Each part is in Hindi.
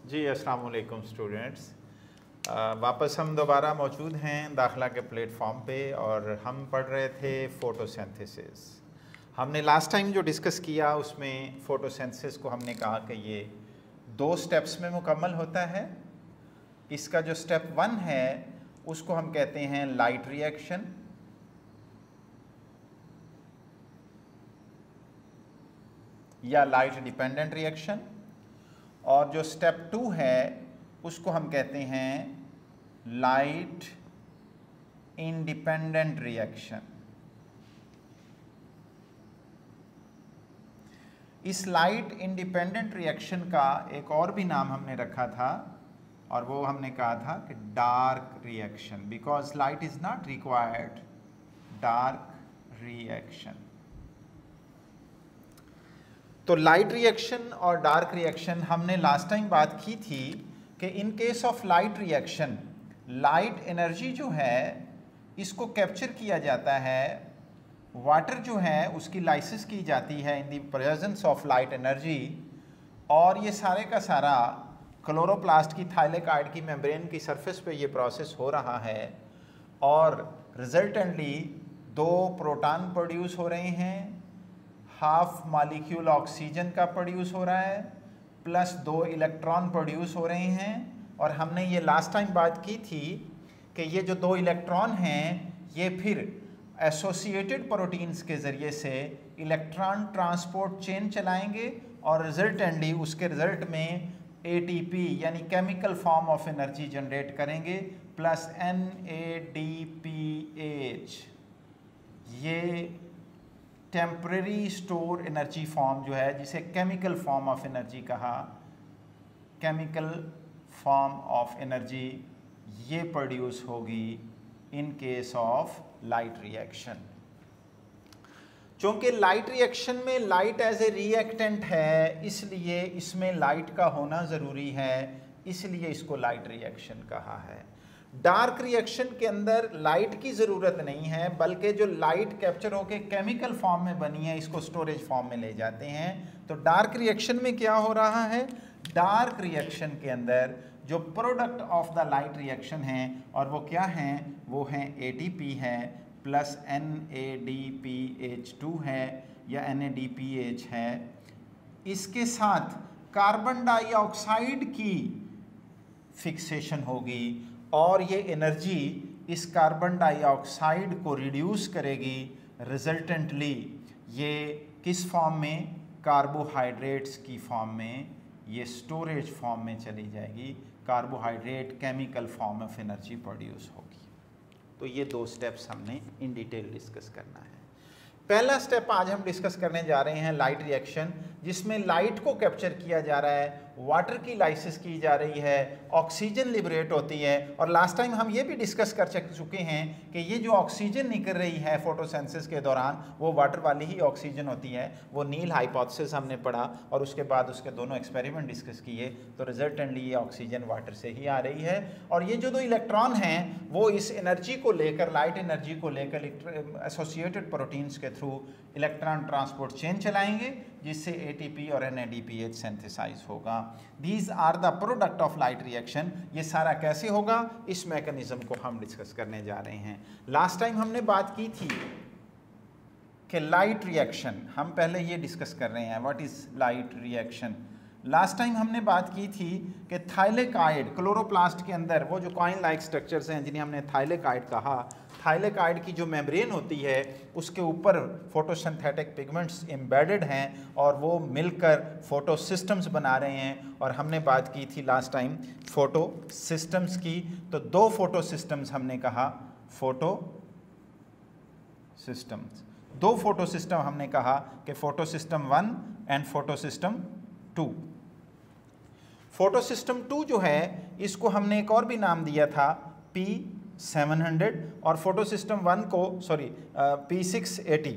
जी अस्सलाम वालेकुम स्टूडेंट्स। वापस हम दोबारा मौजूद हैं दाखिला के प्लेटफॉर्म पे और हम पढ़ रहे थे फ़ोटोसिंथेसिस। हमने लास्ट टाइम जो डिस्कस किया उसमें फ़ोटोसिंथेसिस को हमने कहा कि ये 2 स्टेप्स में मुकम्मल होता है। इसका जो स्टेप 1 है उसको हम कहते हैं लाइट रिएक्शन, या लाइट डिपेंडेंट रिएक्शन, और जो स्टेप 2 है उसको हम कहते हैं लाइट इंडिपेंडेंट रिएक्शन। इस लाइट इंडिपेंडेंट रिएक्शन का एक और भी नाम हमने रखा था और वो हमने कहा था कि dark reaction, because light is not required, dark reaction. तो लाइट रिएक्शन और डार्क रिएक्शन हमने लास्ट टाइम बात की थी कि in case of light reaction light energy जो है इसको कैप्चर किया जाता है, वाटर जो है उसकी लाइसिस की जाती है in the presence of light energy, और ये सारे का सारा क्लोरोप्लास्ट की थाइलेकाइड की मेम्ब्रेन की सरफेस पे ये प्रोसेस हो रहा है और रिजल्टेंटली 2 प्रोटॉन प्रोड्यूस हो रहे हैं, हाफ मॉलिक्यूल ऑक्सीजन का प्रोड्यूस हो रहा है, प्लस 2 इलेक्ट्रॉन प्रोड्यूस हो रहे हैं। और हमने ये लास्ट टाइम बात की थी कि ये जो 2 इलेक्ट्रॉन हैं ये फिर एसोसिएटेड प्रोटीन्स के ज़रिए से इलेक्ट्रॉन ट्रांसपोर्ट चेन चलाएंगे और रिजल्टेंटली उसके रिजल्ट में ATP यानी chemical form of energy generate करेंगे, प्लस NADPH, ये टेम्परेरी स्टोर एनर्जी फॉर्म जो है जिसे केमिकल फॉर्म ऑफ एनर्जी कहा, केमिकल फॉर्म ऑफ एनर्जी ये प्रोड्यूस होगी in case of light reaction. चूँकि लाइट रिएक्शन में लाइट एज ए रिएक्टेंट है इसलिए इसमें लाइट का होना ज़रूरी है, इसलिए इसको लाइट रिएक्शन कहा है। डार्क रिएक्शन के अंदर लाइट की ज़रूरत नहीं है, बल्कि जो लाइट कैप्चर होकर केमिकल फॉर्म में बनी है इसको स्टोरेज फॉर्म में ले जाते हैं। तो डार्क रिएक्शन में क्या हो रहा है, डार्क रिएक्शन के अंदर जो product of the light reaction है और वो क्या हैं, वो हैं ATP है प्लस NADPH2 है या NADPH है। इसके साथ कार्बन डाइऑक्साइड की फिक्सेशन होगी और ये एनर्जी इस कार्बन डाइऑक्साइड को रिड्यूस करेगी, रिजल्टेंटली ये किस फॉर्म में, कार्बोहाइड्रेट्स की फॉर्म में, ये स्टोरेज फॉर्म में चली जाएगी, carbohydrate chemical form of energy produce होगी। तो ये 2 स्टेप्स हमने इन डिटेल डिस्कस करना है। पहला स्टेप आज हम डिस्कस करने जा रहे हैं लाइट रिएक्शन, जिसमें लाइट को कैप्चर किया जा रहा है, वाटर की लाइसिस की जा रही है, ऑक्सीजन लिबरेट होती है। और लास्ट टाइम हम ये भी डिस्कस कर चुके हैं कि ये जो ऑक्सीजन निकल रही है फोटोसिंथेसिस के दौरान वो वाटर वाली ही ऑक्सीजन होती है। वो नील हाइपोथेसिस हमने पढ़ा और उसके बाद उसके दोनों एक्सपेरिमेंट डिस्कस किए, तो रिजल्टेंटली ये ऑक्सीजन वाटर से ही आ रही है। और ये जो 2 इलेक्ट्रॉन हैं वो इस एनर्जी को लेकर, लाइट एनर्जी को लेकर एसोसिएटेड प्रोटीन्स के थ्रू इलेक्ट्रॉन ट्रांसपोर्ट चेन चलाएंगे जिससे ATP और NADPH सिंथेसाइज होगा। These are the product of light reaction. ये सारा कैसे होगा इस मैकेनिज्म को हम डिस्कस करने जा रहे हैं। लास्ट टाइम हमने बात की थी कि लाइट रिएक्शन, हम पहले ये डिस्कस कर रहे हैं what is light reaction. Last time हमने बात की थी कि थाइलेकाइड, क्लोरोप्लास्ट के अंदर वो जो कॉइन लाइक स्ट्रक्चर्स हैं जिन्हें हमने थाइलेकाइड कहा, थाइलेकाइड की जो मेम्ब्रेन होती है उसके ऊपर फोटोसिंथेटिक पिगमेंट्स एम्बेडेड हैं और वो मिलकर फोटो सिस्टम्स बना रहे हैं। और हमने बात की थी लास्ट टाइम फोटो सिस्टम्स की, तो 2 फोटो सिस्टम्स हमने कहा, फोटो सिस्टम्स, 2 फोटो सिस्टम हमने कहा कि photosystem 1 and photosystem 2। Photosystem 2 जो है इसको हमने एक और भी नाम दिया था P700 और फोटो सिस्टम 1 को P680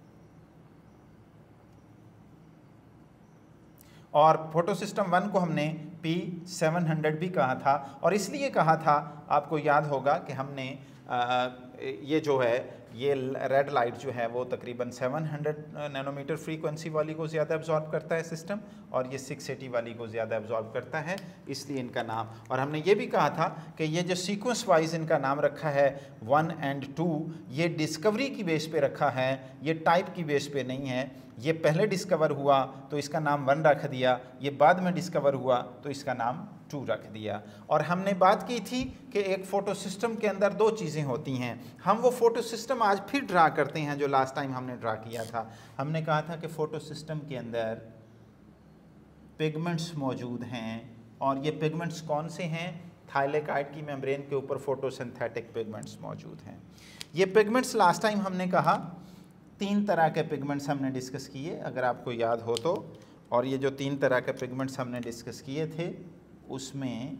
और फोटो सिस्टम 1 को हमने P700 भी कहा था। और इसलिए कहा था, आपको याद होगा कि हमने ये जो है ये रेड लाइट जो है वो तकरीबन 700 नैनोमीटर फ्रीक्वेंसी वाली को ज़्यादा एब्जॉर्ब करता है सिस्टम, और ये 680 वाली को ज़्यादा एब्जॉर्ब करता है, इसलिए इनका नाम। और हमने ये भी कहा था कि ये जो सीक्वेंस वाइज इनका नाम रखा है 1 और 2, ये डिस्कवरी की बेस पे रखा है, ये टाइप की बेस पे नहीं है। ये पहले डिस्कवर हुआ तो इसका नाम 1 रख दिया, ये बाद में डिस्कवर हुआ तो इसका नाम 2 रख दिया। और हमने बात की थी कि एक फ़ोटो सिस्टम के अंदर 2 चीज़ें होती हैं। हम वो फ़ोटो सिस्टम आज फिर ड्रा करते हैं जो लास्ट टाइम हमने ड्रा किया था। हमने कहा था कि फ़ोटो सिस्टम के अंदर पिगमेंट्स मौजूद हैं, और ये पिगमेंट्स कौन से हैं? थाइलेकाइड की मेम्ब्रेन के ऊपर फोटोसिंथेटिक पिगमेंट्स मौजूद हैं। ये पिगमेंट्स लास्ट टाइम हमने कहा 3 तरह के पिगमेंट्स हमने डिस्कस किए, अगर आपको याद हो तो। और ये जो 3 तरह के पिगमेंट्स हमने डिस्कस किए थे उसमें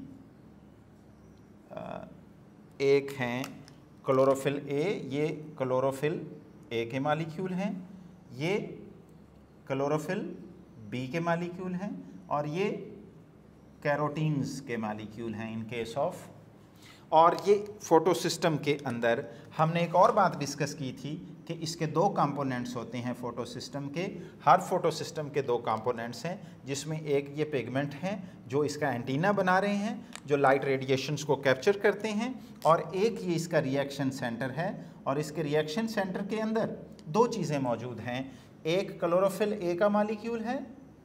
एक हैं क्लोरोफिल ए, ये क्लोरोफिल ए के मालिक्यूल हैं, ये क्लोरोफिल बी के मालिक्यूल हैं, और ये कैरोटीन्स के मालिक्यूल हैं इन केस ऑफ। और ये फोटो सिस्टम के अंदर हमने एक और बात डिस्कस की थी कि इसके 2 कंपोनेंट्स होते हैं फोटो सिस्टम के। हर फोटो सिस्टम के 2 कंपोनेंट्स हैं, जिसमें एक ये पिगमेंट हैं जो इसका एंटीना बना रहे हैं, जो लाइट रेडिएशंस को कैप्चर करते हैं, और एक ये इसका रिएक्शन सेंटर है। और इसके रिएक्शन सेंटर के अंदर 2 चीज़ें मौजूद हैं, एक क्लोरोफिल ए का मालिक्यूल है,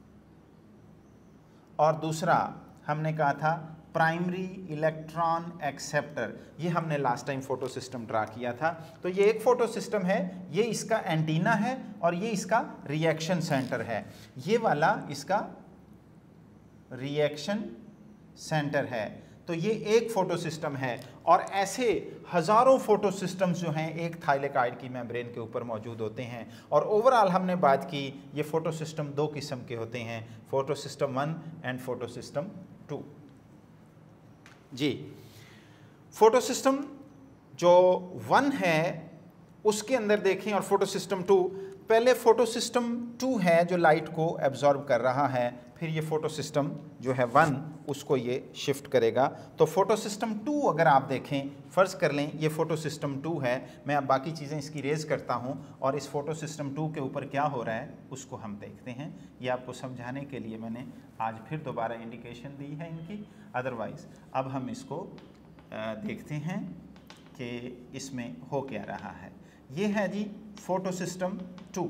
और दूसरा हमने कहा था प्राइमरी इलेक्ट्रॉन एक्सेप्टर। ये हमने last time photosystem draw किया था। तो ये एक फोटो सिस्टम है, ये इसका एंटीना है और ये इसका रिएक्शन सेंटर है। ये वाला इसका रिएक्शन सेंटर है। तो ये एक फोटो सिस्टम है, और ऐसे हज़ारों फोटो सिस्टम्स जो हैं एक थाइलेकाइड की मेम्ब्रेन के ऊपर मौजूद होते हैं। और ओवरऑल हमने बात की ये फोटो सिस्टम 2 किस्म के होते हैं, photosystem 1 and photosystem 2। जी, फोटो सिस्टम जो 1 है उसके अंदर देखें, और फोटो सिस्टम 2, पहले फोटो सिस्टम 2 है जो लाइट को एब्जॉर्ब कर रहा है, फिर ये फोटो सिस्टम जो है 1 उसको ये शिफ्ट करेगा। तो फोटो सिस्टम 2 अगर आप देखें, फ़र्ज़ कर लें ये फोटो सिस्टम 2 है, मैं अब बाकी चीज़ें इसकी रेज करता हूँ और इस फोटो सिस्टम 2 के ऊपर क्या हो रहा है उसको हम देखते हैं। ये आपको समझाने के लिए मैंने आज फिर दोबारा इंडिकेशन दी है इनकी, अदरवाइज़ अब हम इसको देखते हैं कि इसमें हो क्या रहा है। ये है जी फोटो सिस्टम 2।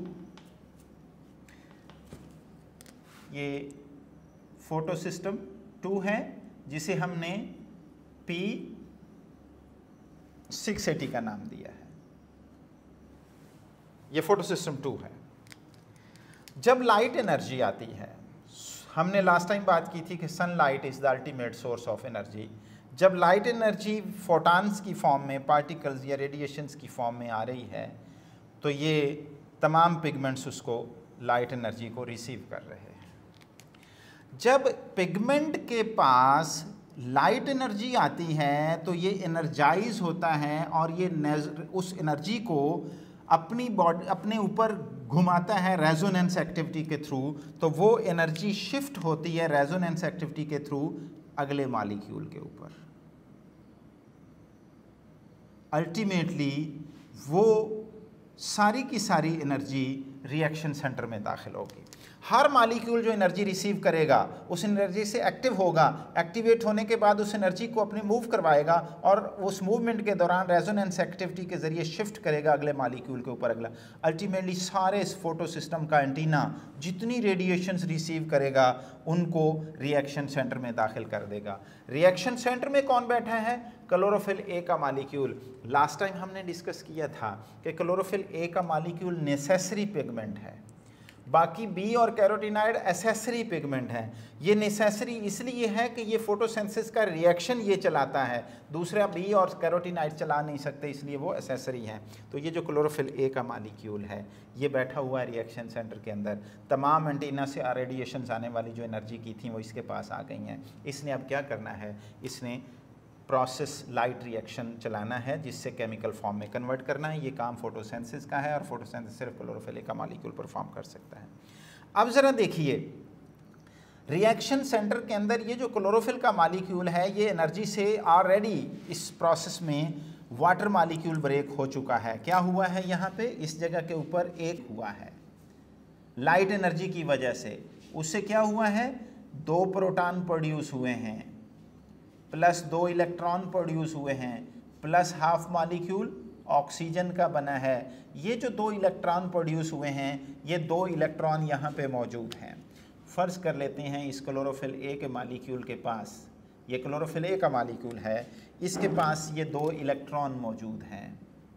ये फोटो सिस्टम 2 है जिसे हमने P680 का नाम दिया है। ये फोटो सिस्टम 2 है। जब लाइट एनर्जी आती है, हमने लास्ट टाइम बात की थी कि sunlight is the ultimate source of energy. जब लाइट एनर्जी फोटॉन्स की फॉर्म में, पार्टिकल्स या रेडिएशंस की फॉर्म में आ रही है, तो ये तमाम पिगमेंट्स उसको लाइट एनर्जी को रिसीव कर रहे हैं। जब पिगमेंट के पास लाइट एनर्जी आती है तो ये एनर्जाइज होता है और ये उस एनर्जी को अपनी बॉडी अपने ऊपर घुमाता है रेजोनेंस एक्टिविटी के थ्रू। तो वो एनर्जी शिफ्ट होती है रेजोनेंस एक्टिविटी के थ्रू अगले मॉलिक्यूल के ऊपर। अल्टीमेटली वो सारी की सारी एनर्जी रिएक्शन सेंटर में दाखिल होगी। हर मॉलिक्यूल जो एनर्जी रिसीव करेगा उस एनर्जी से एक्टिव होगा, एक्टिवेट होने के बाद उस एनर्जी को अपने मूव करवाएगा और उस मूवमेंट के दौरान रेजोनेंस एक्टिविटी के ज़रिए शिफ्ट करेगा अगले मॉलिक्यूल के ऊपर अगला। अल्टीमेटली सारे इस फोटो सिस्टम का एंटीना जितनी रेडिएशंस रिसीव करेगा उनको रिएक्शन सेंटर में दाखिल कर देगा। रिएक्शन सेंटर में कौन बैठा है? क्लोरोफिल ए का मॉलिक्यूल। लास्ट टाइम हमने डिस्कस किया था कि क्लोरोफिल ए का मॉलिक्यूल नेसेसरी पिगमेंट है, बाकी बी और कैरोटीनाइड एसेसरी पिगमेंट हैं। ये नेसेसरी इसलिए है कि ये फोटोसिंथेसिस का रिएक्शन ये चलाता है, दूसरा बी और कैरोटीनाइड चला नहीं सकते, इसलिए वो एसेसरी हैं। तो ये जो क्लोरोफिल ए का मॉलिक्यूल है ये बैठा हुआ है रिएक्शन सेंटर के अंदर। तमाम एंटीना से रेडिएशंस आने वाली जो एनर्जी की थी वो इसके पास आ गई हैं। इसने अब क्या करना है, इसने प्रोसेस लाइट रिएक्शन चलाना है जिससे केमिकल फॉर्म में कन्वर्ट करना है। ये काम फोटोसिंथेसिस का है और फोटोसिंथेसिस सिर्फ क्लोरोफिल ए का मॉलिक्यूल परफॉर्म कर सकता है। अब ज़रा देखिए रिएक्शन सेंटर के अंदर ये जो क्लोरोफिल का मॉलिक्यूल है ये एनर्जी से ऑलरेडी इस प्रोसेस में वाटर मॉलिक्यूल ब्रेक हो चुका है। क्या हुआ है यहाँ पे, इस जगह के ऊपर एक हुआ है लाइट एनर्जी की वजह से। उससे क्या हुआ है, 2 प्रोटॉन प्रोड्यूस हुए हैं प्लस 2 इलेक्ट्रॉन प्रोड्यूस हुए हैं प्लस हाफ मॉलिक्यूल ऑक्सीजन का बना है। ये जो 2 इलेक्ट्रॉन प्रोड्यूस हुए हैं, ये 2 इलेक्ट्रॉन यहाँ पे मौजूद हैं। फ़र्ज़ कर लेते हैं इस क्लोरोफिल ए के मॉलिक्यूल के पास, ये क्लोरोफिल ए का मॉलिक्यूल है, इसके पास ये 2 इलेक्ट्रॉन मौजूद हैं।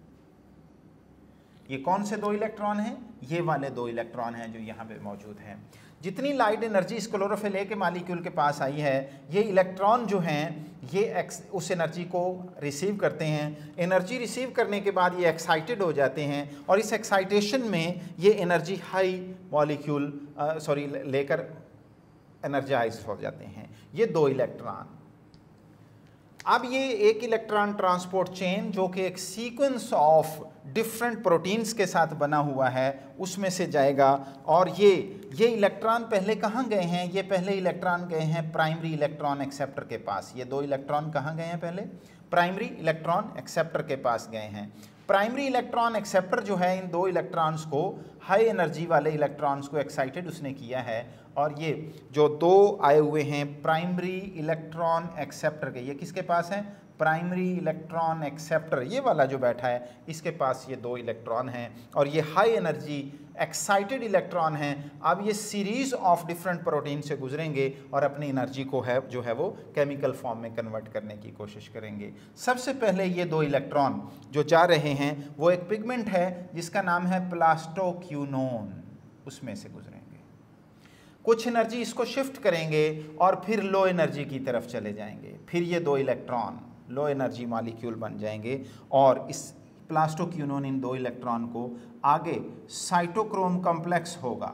ये कौन से 2 इलेक्ट्रॉन हैं, ये वाले 2 इलेक्ट्रॉन हैं जो यहाँ पे मौजूद हैं। जितनी लाइट एनर्जी इस क्लोरोफिल ए के मॉलिक्यूल के पास आई है, ये इलेक्ट्रॉन जो हैं ये उस एनर्जी को रिसीव करते हैं। एनर्जी रिसीव करने के बाद ये एक्साइटेड हो जाते हैं और इस एक्साइटेशन में ये एनर्जी हाई मॉलिक्यूल लेकर एनर्जाइज हो जाते हैं ये 2 इलेक्ट्रॉन। अब ये एक इलेक्ट्रॉन ट्रांसपोर्ट चेन जो कि एक सीक्वेंस ऑफ डिफरेंट प्रोटीन्स के साथ बना हुआ है उसमें से जाएगा। और ये इलेक्ट्रॉन पहले कहाँ गए हैं, ये पहले इलेक्ट्रॉन गए हैं प्राइमरी इलेक्ट्रॉन एक्सेप्टर के पास। ये 2 इलेक्ट्रॉन कहाँ गए हैं, पहले प्राइमरी इलेक्ट्रॉन एक्सेप्टर के पास गए हैं। प्राइमरी इलेक्ट्रॉन एक्सेप्टर जो है इन 2 इलेक्ट्रॉन्स को, हाई एनर्जी वाले इलेक्ट्रॉन्स को एक्साइटेड उसने किया है। और ये जो 2 आए हुए हैं प्राइमरी इलेक्ट्रॉन एक्सेप्टर के, ये किसके पास है, प्राइमरी इलेक्ट्रॉन एक्सेप्टर, ये वाला जो बैठा है इसके पास ये 2 इलेक्ट्रॉन हैं और ये हाई एनर्जी एक्साइटेड इलेक्ट्रॉन हैं। अब ये सीरीज ऑफ डिफरेंट प्रोटीन से गुजरेंगे और अपनी एनर्जी को जो है वो केमिकल फॉर्म में कन्वर्ट करने की कोशिश करेंगे। सबसे पहले ये 2 इलेक्ट्रॉन जो जा रहे हैं वो एक पिगमेंट है जिसका नाम है प्लास्टोक्यूनोन, उसमें से गुजरेंगे। कुछ एनर्जी इसको शिफ्ट करेंगे और फिर लो एनर्जी की तरफ चले जाएंगे। फिर ये 2 इलेक्ट्रॉन लो एनर्जी मॉलिक्यूल बन जाएंगे और इस प्लास्टोक्यूनोन इन 2 इलेक्ट्रॉन को आगे साइटोक्रोम कॉम्प्लेक्स होगा।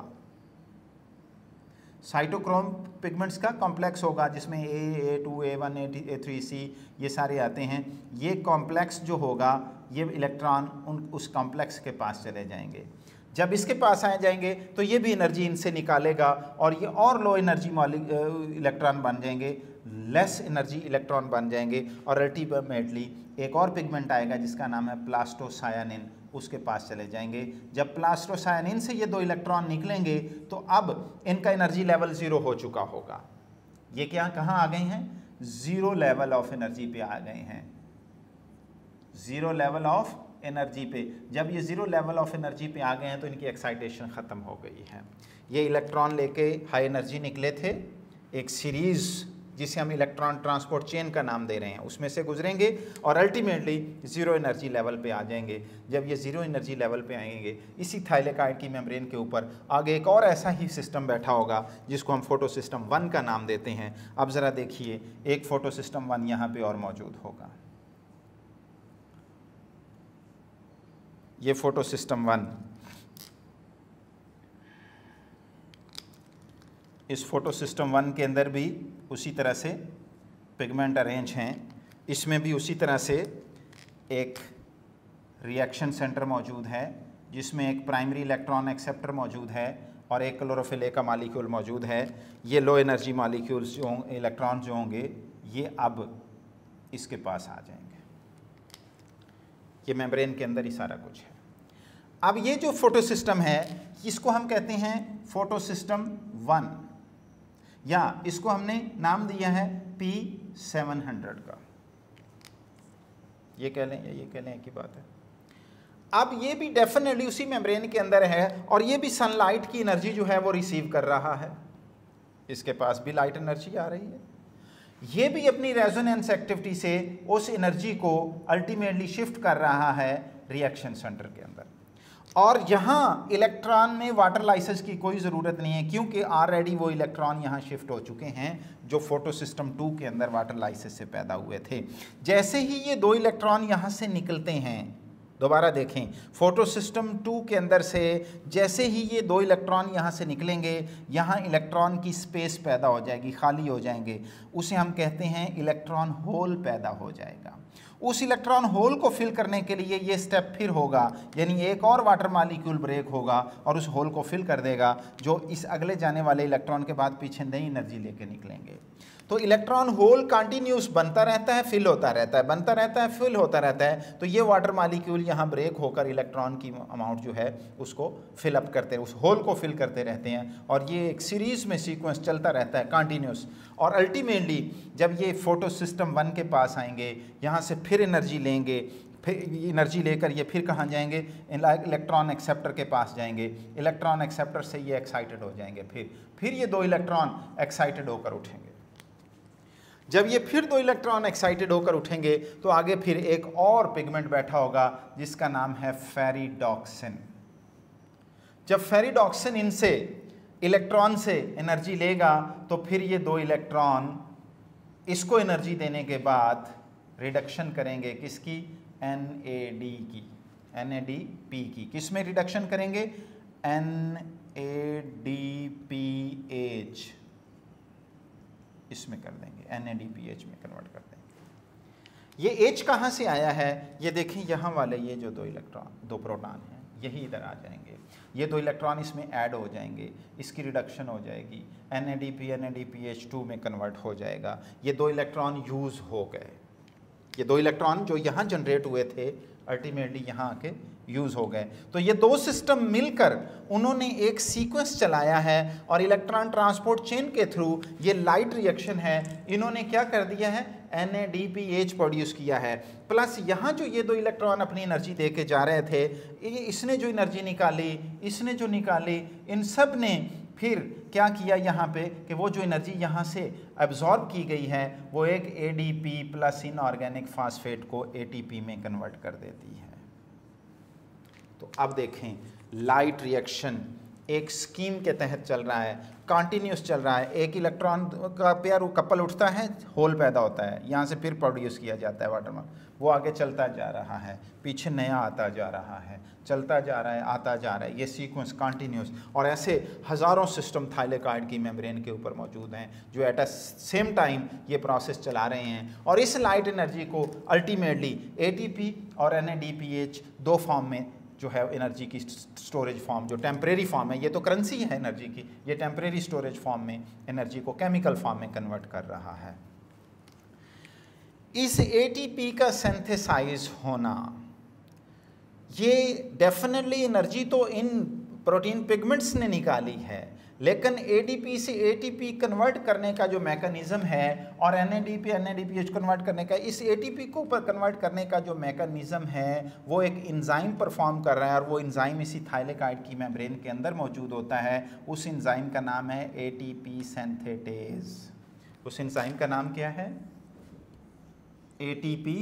साइटोक्रोम पिगमेंट्स का कॉम्प्लेक्स होगा जिसमें A2, A1, A3C ये सारे आते हैं। ये कॉम्प्लेक्स जो होगा, ये इलेक्ट्रॉन उस कॉम्प्लेक्स के पास चले जाएंगे। जब इसके पास आ जाएंगे तो ये भी एनर्जी इनसे निकालेगा और ये और लो एनर्जी इलेक्ट्रॉन बन जाएंगे, लेस एनर्जी इलेक्ट्रॉन बन जाएंगे और अल्टीमेटली एक और पिगमेंट आएगा जिसका नाम है प्लास्टोसायानिन, उसके पास चले जाएंगे। जब प्लास्टोसायानिन से ये 2 इलेक्ट्रॉन निकलेंगे तो अब इनका एनर्जी लेवल 0 हो चुका होगा। ये क्या कहाँ आ गए हैं, 0 लेवल ऑफ एनर्जी पे आ गए हैं, 0 लेवल ऑफ एनर्जी पे। जब ये 0 लेवल ऑफ एनर्जी पे आ गए हैं तो इनकी एक्साइटेशन ख़त्म हो गई है। ये इलेक्ट्रॉन लेके हाई एनर्जी निकले थे, एक सीरीज़ जिसे हम इलेक्ट्रॉन ट्रांसपोर्ट चेन का नाम दे रहे हैं उसमें से गुजरेंगे और अल्टीमेटली 0 एनर्जी लेवल पे आ जाएंगे। जब ये 0 एनर्जी लेवल पे आएंगे, इसी थाइलेकाइड की मेम्ब्रेन के ऊपर आगे एक और ऐसा ही सिस्टम बैठा होगा जिसको हम फोटो सिस्टम 1 का नाम देते हैं। अब ज़रा देखिए, एक फोटो सिस्टम 1 यहाँ पे और मौजूद होगा। ये फोटो सिस्टम 1, इस फोटो सिस्टम 1 के अंदर भी उसी तरह से पिगमेंट अरेंज हैं। इसमें भी उसी तरह से एक रिएक्शन सेंटर मौजूद है जिसमें एक प्राइमरी इलेक्ट्रॉन एक्सेप्टर मौजूद है और एक क्लोरोफिल ए का मॉलिक्यूल मौजूद है। ये लो एनर्जी मॉलिक्यूल्स जो इलेक्ट्रॉन जो होंगे ये अब इसके पास आ जाएंगे। ये मेम्ब्रेन के अंदर ही सारा कुछ है। अब ये जो फोटो सिस्टम है इसको हम कहते हैं फोटो सिस्टम 1, या इसको हमने नाम दिया है P700 का, ये कह लें या ये कह लें की बात है। अब ये भी डेफिनेटली उसी मेम्ब्रेन के अंदर है और ये भी सनलाइट की एनर्जी जो है वो रिसीव कर रहा है, इसके पास भी लाइट एनर्जी आ रही है। ये भी अपनी रेजोनेंस एक्टिविटी से उस एनर्जी को अल्टीमेटली शिफ्ट कर रहा है रिएक्शन सेंटर के अंदर। और यहाँ इलेक्ट्रॉन में वाटर लाइसेस की कोई ज़रूरत नहीं है क्योंकि ऑलरेडी वो इलेक्ट्रॉन यहाँ शिफ्ट हो चुके हैं जो फोटो सिस्टम 2 के अंदर वाटर लाइसेस से पैदा हुए थे। जैसे ही ये 2 इलेक्ट्रॉन यहाँ से निकलते हैं, दोबारा देखें, फोटो सिस्टम 2 के अंदर से जैसे ही ये 2 इलेक्ट्रॉन यहाँ से निकलेंगे, यहाँ इलेक्ट्रॉन की स्पेस पैदा हो जाएगी, खाली हो जाएंगे, उसे हम कहते हैं इलेक्ट्रॉन होल पैदा हो जाएगा। उस इलेक्ट्रॉन होल को फिल करने के लिए ये स्टेप फिर होगा, यानी एक और वाटर मॉलिक्यूल ब्रेक होगा और उस होल को फिल कर देगा जो इस अगले जाने वाले इलेक्ट्रॉन के बाद पीछे नई एनर्जी लेके निकलेंगे। तो इलेक्ट्रॉन होल कंटिन्यूस बनता रहता है, फिल होता रहता है, बनता रहता है, फिल होता रहता है। तो ये वाटर मॉलिक्यूल यहाँ ब्रेक होकर इलेक्ट्रॉन की अमाउंट जो है उसको फिल अप करते हैं, उस होल को फिल करते रहते हैं, और ये एक सीरीज में सीक्वेंस चलता रहता है कंटिन्यूस। और अल्टीमेटली जब ये फोटो सिस्टम 1 के पास आएंगे, यहाँ से फिर एनर्जी लेंगे, फिर एनर्जी लेकर ये फिर कहाँ जाएंगे, इलेक्ट्रॉन एक्सेप्टर के पास जाएंगे, इलेक्ट्रॉन एक्सेप्टर से ये एक्साइटेड हो जाएंगे, फिर ये 2 इलेक्ट्रॉन एक्साइटेड होकर उठेंगे। जब ये फिर 2 इलेक्ट्रॉन एक्साइटेड होकर उठेंगे तो आगे फिर एक और पिगमेंट बैठा होगा जिसका नाम है फेरिडॉक्सिन। जब फेरिडॉक्सिन इनसे इलेक्ट्रॉन से एनर्जी लेगा तो फिर ये 2 इलेक्ट्रॉन इसको एनर्जी देने के बाद रिडक्शन करेंगे, किसकी, NAD की, NADP की। किस में रिडक्शन करेंगे, NADPH, इसमें कर देंगे, NADPH में कन्वर्ट कर देंगे। ये H कहाँ से आया है, ये देखें, यहाँ वाले ये जो 2 इलेक्ट्रॉन 2 प्रोटॉन हैं यही इधर आ जाएंगे, ये 2 इलेक्ट्रॉन इसमें ऐड हो जाएंगे, इसकी रिडक्शन हो जाएगी, NADP NADPH2 में कन्वर्ट हो जाएगा। ये 2 इलेक्ट्रॉन यूज़ हो गए, ये 2 इलेक्ट्रॉन जो यहाँ जनरेट हुए थे अल्टीमेटली यहाँ आके यूज़ हो गए। तो ये 2 सिस्टम मिलकर उन्होंने एक सीक्वेंस चलाया है और इलेक्ट्रॉन ट्रांसपोर्ट चेन के थ्रू ये लाइट रिएक्शन है, इन्होंने क्या कर दिया है, NADPH प्रोड्यूस किया है। प्लस यहाँ जो ये 2 इलेक्ट्रॉन अपनी एनर्जी दे के जा रहे थे, इसने जो एनर्जी निकाली, इसने जो निकाली, इन सब ने फिर क्या किया यहाँ पे कि वो जो एनर्जी यहाँ से एब्जॉर्ब की गई है वो एक ADP प्लस इनऑर्गेनिक फास्फेट को ATP में कन्वर्ट कर देती है। तो अब देखें, लाइट रिएक्शन एक स्कीम के तहत चल रहा है, कंटिन्यूस चल रहा है। एक इलेक्ट्रॉन का पेयर कपल उठता है, होल पैदा होता है, यहाँ से फिर प्रोड्यूस किया जाता है वाटर में, वो आगे चलता जा रहा है, पीछे नया आता जा रहा है, चलता जा रहा है, आता जा रहा है, ये सीक्वेंस कंटिन्यूस। और ऐसे हज़ारों सिस्टम थाइलेकॉइड की मेम्ब्रेन के ऊपर मौजूद हैं जो एट अ सेम टाइम ये प्रोसेस चला रहे हैं। और इस लाइट एनर्जी को अल्टीमेटली ATP और NADPH 2 फॉर्म में जो है एनर्जी की स्टोरेज फॉर्म, जो टेम्परेरी फॉर्म है, ये तो करेंसी है एनर्जी की, ये टेम्परेरी स्टोरेज फॉर्म में एनर्जी को केमिकल फॉर्म में कन्वर्ट कर रहा है। इस ATP का सिंथेसाइज होना, ये डेफिनेटली एनर्जी तो इन प्रोटीन पिगमेंट्स ने निकाली है, लेकिन ADP से ATP कन्वर्ट करने का जो मैकेनिज्म है और NADP NADPH कन्वर्ट करने का, इस ATP को ऊपर कन्वर्ट करने का जो मैकेनिज्म है वो एक एंजाइम परफॉर्म कर रहा है, और वो एंजाइम इसी थाइलेकॉइड की मेम्ब्रेन के अंदर मौजूद होता है। उस एंजाइम का नाम है ATP सिंथेटेज। उस एंजाइम का नाम क्या है, ATP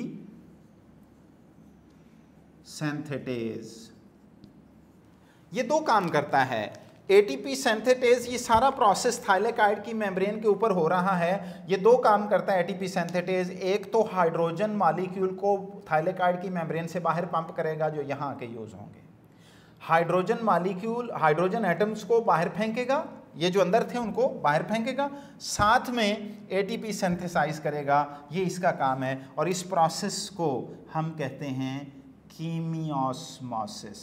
सिंथेटेज। ये 2 काम करता है। ATP सिंथेटेज, ये सारा प्रोसेस थाइलेकॉइड की मेम्ब्रेन के ऊपर हो रहा है, ये 2 काम करता है ATP सिंथेटेज। एक तो हाइड्रोजन मॉलिक्यूल को थाइलेकॉइड की मेम्ब्रेन से बाहर पंप करेगा जो यहाँ आके यूज़ होंगे, हाइड्रोजन मॉलिक्यूल, हाइड्रोजन एटम्स को बाहर फेंकेगा, ये जो अंदर थे उनको बाहर फेंकेगा, साथ में ATP सिंथेसाइज करेगा, ये इसका काम है। और इस प्रोसेस को हम कहते हैं कीमियोस्मोसिस।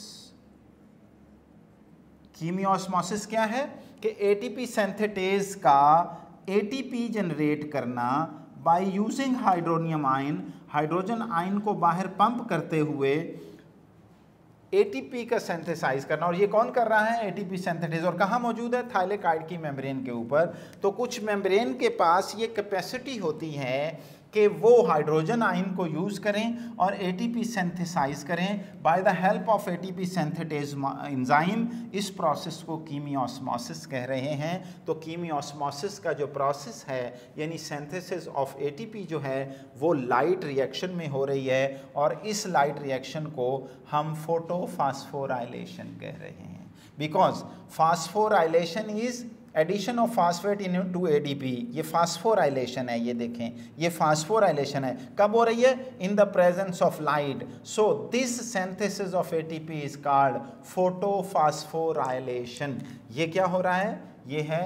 कीमियोस्मोसिस क्या है कि ATP सिंथेटेज का ATP जनरेट करना by using hydronium ion, hydrogen ion को बाहर पंप करते हुए ATP का सिंथेसाइज करना। और ये कौन कर रहा है, ATP सिंथेटेज। और कहाँ मौजूद है, थाइलेकॉइड की मेम्ब्रेन के ऊपर। तो कुछ मेम्ब्रेन के पास ये कैपेसिटी होती है कि वो हाइड्रोजन आयन को यूज़ करें और ATP सिंथेसाइज करें by the help of ATP synthetase enzyme. इस प्रोसेस को कीमियोस्मोसिस कह रहे हैं। तो कीमियोस्मोसिस का जो प्रोसेस है, यानी सिंथेसिस ऑफ ATP जो है वो लाइट रिएक्शन में हो रही है, और इस लाइट रिएक्शन को हम फोटोफॉस्फोराइलेशन कह रहे हैं। Because phosphorylation is addition of phosphate into ADP। ये फास्फोराइलेशन है, ये देखें, ये फास्फोराइलेशन है। कब हो रही है, in the presence of light. So this synthesis of ATP is called photophosphorylation. ये क्या हो रहा है, ये है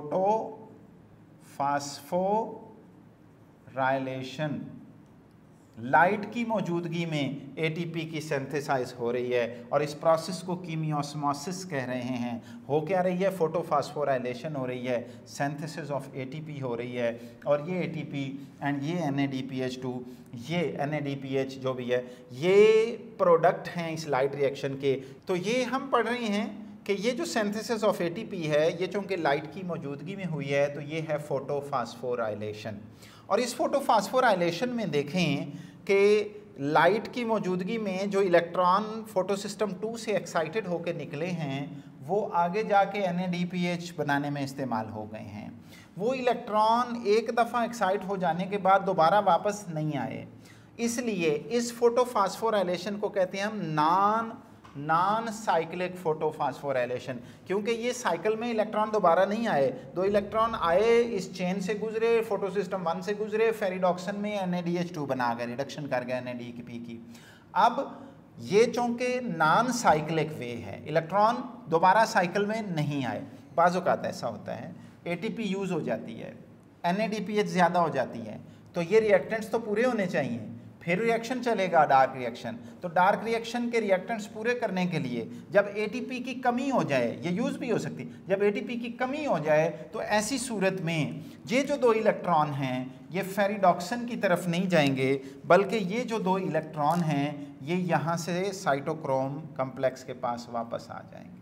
फोटोफॉस्फोराइलेशन, लाइट की मौजूदगी में एटीपी की सिंथेसाइज हो रही है और इस प्रोसेस को कीमियोस्मोसिस कह रहे हैं। हो क्या रही है? फोटोफास्फोराइलेशन हो रही है, सिंथेसिस ऑफ एटीपी हो रही है और ये एटीपी एंड ये NADPH2, ये NADPH जो भी है, ये प्रोडक्ट हैं इस लाइट रिएक्शन के। तो ये हम पढ़ रहे हैं कि ये जो सिंथेसिस ऑफ एटीपी है ये चूँकि लाइट की मौजूदगी में हुई है तो ये है फोटोफास्फोराइलेशन। और इस फोटोफास्फोराइलेशन में देखें कि लाइट की मौजूदगी में जो इलेक्ट्रॉन फोटोसिस्टम 2 से एक्साइटेड होकर निकले हैं वो आगे जाके NADPH बनाने में इस्तेमाल हो गए हैं। वो इलेक्ट्रॉन एक दफ़ा एक्साइट हो जाने के बाद दोबारा वापस नहीं आए, इसलिए इस फोटोफास्फोराइलेशन को कहते हैं हम नॉन साइक्लिक फोटोफास्फोराइलेशन, क्योंकि ये साइकिल में इलेक्ट्रॉन दोबारा नहीं आए। 2 इलेक्ट्रॉन आए, इस चेन से गुजरे, फोटोसिस्टम 1 से गुजरे, फेरिडॉक्सन में NADH2 बना गए, रिडक्शन कर गए NADP की। अब ये चूँकि नॉन साइक्लिक वे है, इलेक्ट्रॉन दोबारा साइकिल में नहीं आए। बाज़ औक़ात ऐसा होता है ATP यूज़ हो जाती है, NADPH ज़्यादा हो जाती है, तो ये रिएक्टेंट्स तो पूरे होने चाहिए, फिर रिएक्शन चलेगा डार्क रिएक्शन। तो डार्क रिएक्शन के रिएक्टेंट्स पूरे करने के लिए जब एटीपी की कमी हो जाए, ये यूज़ भी हो सकती, जब एटीपी की कमी हो जाए तो ऐसी सूरत में ये जो 2 इलेक्ट्रॉन हैं ये फेरिडॉक्सन की तरफ नहीं जाएंगे, बल्कि ये जो 2 इलेक्ट्रॉन हैं ये यहाँ से साइटोक्रोम कम्प्लेक्स के पास वापस आ जाएंगे।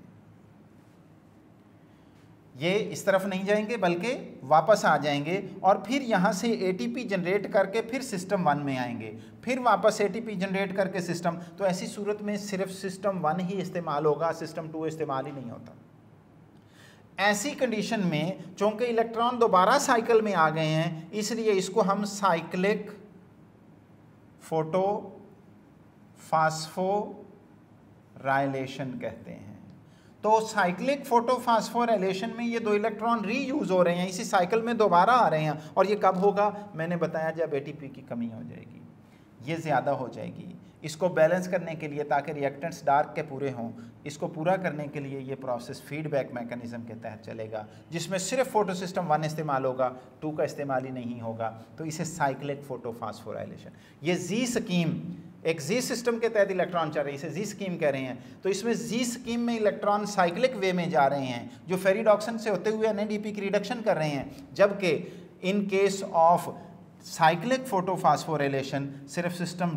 ये इस तरफ नहीं जाएंगे बल्कि वापस आ जाएंगे और फिर यहाँ से एटीपी जनरेट करके फिर सिस्टम 1 में आएंगे, फिर वापस एटीपी जनरेट करके सिस्टम। तो ऐसी सूरत में सिर्फ सिस्टम 1 ही इस्तेमाल होगा, सिस्टम 2 इस्तेमाल ही नहीं होता। ऐसी कंडीशन में चूंकि इलेक्ट्रॉन दोबारा साइकिल में आ गए हैं, इसलिए इसको हम साइक्लिक फोटोफास्फोराइलेशन कहते हैं। तो साइक्लिक फोटोफास्फोराइलेशन में ये 2 इलेक्ट्रॉन रीयूज़ हो रहे हैं, इसी साइकिल में दोबारा आ रहे हैं। और ये कब होगा? मैंने बताया जब एटीपी की कमी हो जाएगी, ये ज़्यादा हो जाएगी। इसको बैलेंस करने के लिए, ताकि रिएक्टेंट्स डार्क के पूरे हों, इसको पूरा करने के लिए ये प्रोसेस फीडबैक मैकेनिज्म के तहत चलेगा, जिसमें सिर्फ फोटोसिस्टम 1 इस्तेमाल होगा, 2 का इस्तेमाल ही नहीं होगा। तो इसे साइक्लिक फोटोफास्फोराइलेशन, ये जी स्कीम, एक जी सिस्टम के तहत इलेक्ट्रॉन चल रही है, इसे जी स्कीम कह रहे हैं। तो इसमें जी स्कीम में इलेक्ट्रॉन साइक्लिक वे में जा रहे हैं, जो फेरिडॉक्सन से होते हुए NADP की रिडक्शन कर रहे हैं, जबकि in case of cyclic photophosphorylation सिर्फ सिस्टम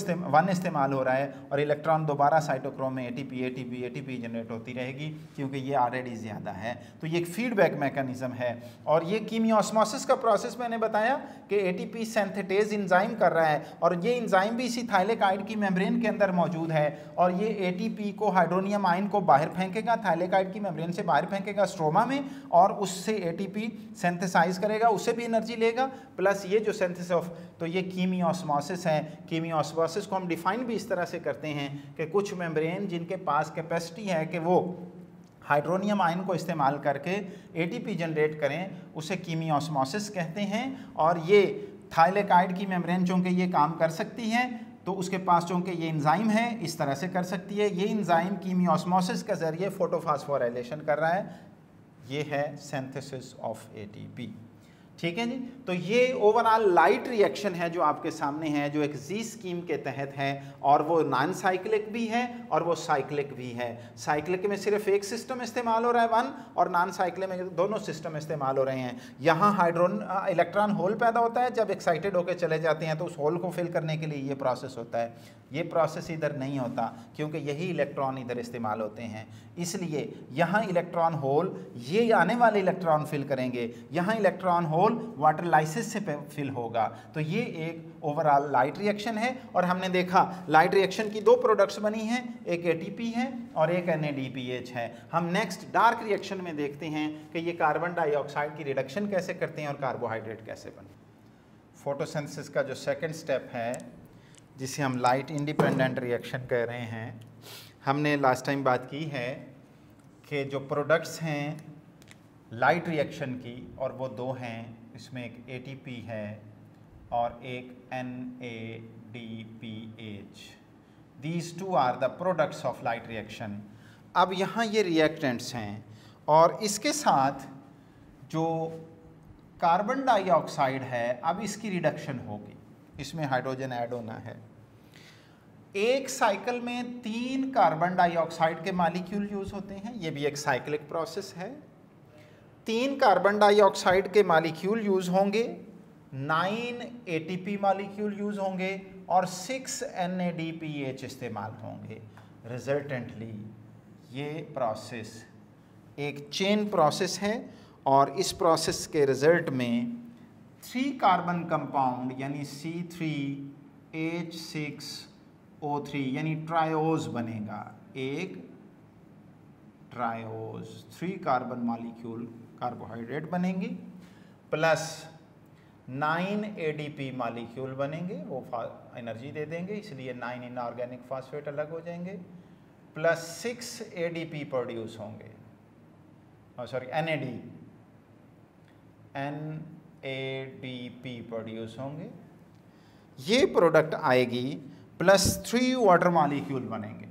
1 इस्तेमाल हो रहा है और इलेक्ट्रॉन दोबारा साइटोक्रोम में एटीपी जनरेट होती रहेगी, क्योंकि ये ऑलरेडी ज़्यादा है। तो ये एक फीडबैक मैकेनिज्म है। और ये कीमियोस्मोसिस का प्रोसेस मैंने बताया कि एटीपी सिंथेटेज इंजाइम कर रहा है, और ये इंजाइम भी इसी थाइलेकाइड की मेम्ब्रेन के अंदर मौजूद है। और ये एटीपी को, हाइड्रोनियम आयन को बाहर फेंकेगा, थाइलेकाइड की मेम्ब्रेन से बाहर फेंकेगा स्ट्रोमा में, और उससे एटीपी सिंथेसाइज करेगा, उससे भी एनर्जी लेगा, प्लस ये जो सिंथेसिस ऑफ, तो ये कीमियोस्मोसिस है। कीमियोस्मोसिस को हम डिफाइन भी इस तरह से करते हैं कि कुछ मेम्ब्रेन जिनके पास कैपेसिटी है कि वो हाइड्रोनियम आयन को इस्तेमाल करके एटीपी जनरेट करें, उसे कीमियोस्मोसिस कहते हैं। और ये थाइलेकाइड की मेम्ब्रेन चूँकि ये काम कर सकती है, तो उसके पास चूँकि ये इंजाइम है इस तरह से कर सकती है। ये इंजाइम कीमियोस्मोसिस के ज़रिए फोटोफास्फोराइलेशन कर रहा है। ये है सिंथेसिस ऑफ एटीपी। ठीक है जी। तो ये ओवरऑल लाइट रिएक्शन है जो आपके सामने है, जो एक जी स्कीम के तहत है, और वो नॉन साइक्लिक भी है और वो साइक्लिक भी है। साइक्लिक में सिर्फ एक सिस्टम इस्तेमाल हो रहा है 1, और नॉन साइक्लिक में दोनों सिस्टम इस्तेमाल हो रहे हैं। यहाँ इलेक्ट्रॉन होल पैदा होता है, जब एक्साइटेड होकर चले जाते हैं तो उस होल को फिल करने के लिए ये प्रोसेस होता है। ये प्रोसेस इधर नहीं होता, क्योंकि यही इलेक्ट्रॉन इधर इस्तेमाल होते हैं, इसलिए यहाँ इलेक्ट्रॉन होल ये आने वाले इलेक्ट्रॉन फिल करेंगे, यहाँ इलेक्ट्रॉन होल वाटर लाइसिस से फिल होगा। तो ये एक ओवरऑल लाइट रिएक्शन है। और हमने देखा लाइट रिएक्शन की 2 प्रोडक्ट्स बनी हैं, एक एटीपी है और एक NADPH है। हम नेक्स्ट डार्क रिएक्शन में देखते हैं कि ये कार्बन डाइऑक्साइड की रिडक्शन कैसे करते हैं और कार्बोहाइड्रेट कैसे बनते हैं। फोटोसिंथेसिस का जो सेकंड स्टेप है, जिसे हम लाइट इंडिपेंडेंट रिएक्शन कह रहे हैं, हमने लास्ट टाइम बात की है कि जो प्रोडक्ट्स हैं लाइट रिएक्शन की, और वो 2 हैं, इसमें एक एटीपी है और एक NADPH। These 2 are the products of light reaction. अब यहाँ ये रिएक्टेंट्स हैं, और इसके साथ जो कार्बन डाइऑक्साइड है अब इसकी रिडक्शन होगी। इसमें हाइड्रोजन ऐड होना है। एक साइकिल में 3 कार्बन डाइऑक्साइड के मॉलिक्यूल यूज होते हैं, ये भी एक साइक्लिक प्रोसेस है। 3 कार्बन डाइऑक्साइड के मॉलिक्यूल यूज होंगे, 9 ATP मॉलिक्यूल यूज होंगे और 6 NADPH इस्तेमाल होंगे। रिजल्टेंटली ये प्रोसेस एक चेन प्रोसेस है और इस प्रोसेस के रिजल्ट में 3 कार्बन कंपाउंड यानी C3H6O3 यानी ट्रायोज बनेगा। एक ट्रायोज 3 कार्बन मॉलिक्यूल कार्बोहाइड्रेट बनेंगे प्लस 9 ADP मॉलिक्यूल बनेंगे, वो एनर्जी दे देंगे, इसलिए 9 इनऑर्गेनिक फॉस्फेट अलग हो जाएंगे, प्लस 6 ADP प्रोड्यूस होंगे, सॉरी NADP प्रोड्यूस होंगे। ये प्रोडक्ट आएगी प्लस 3 वाटर मॉलिक्यूल बनेंगे।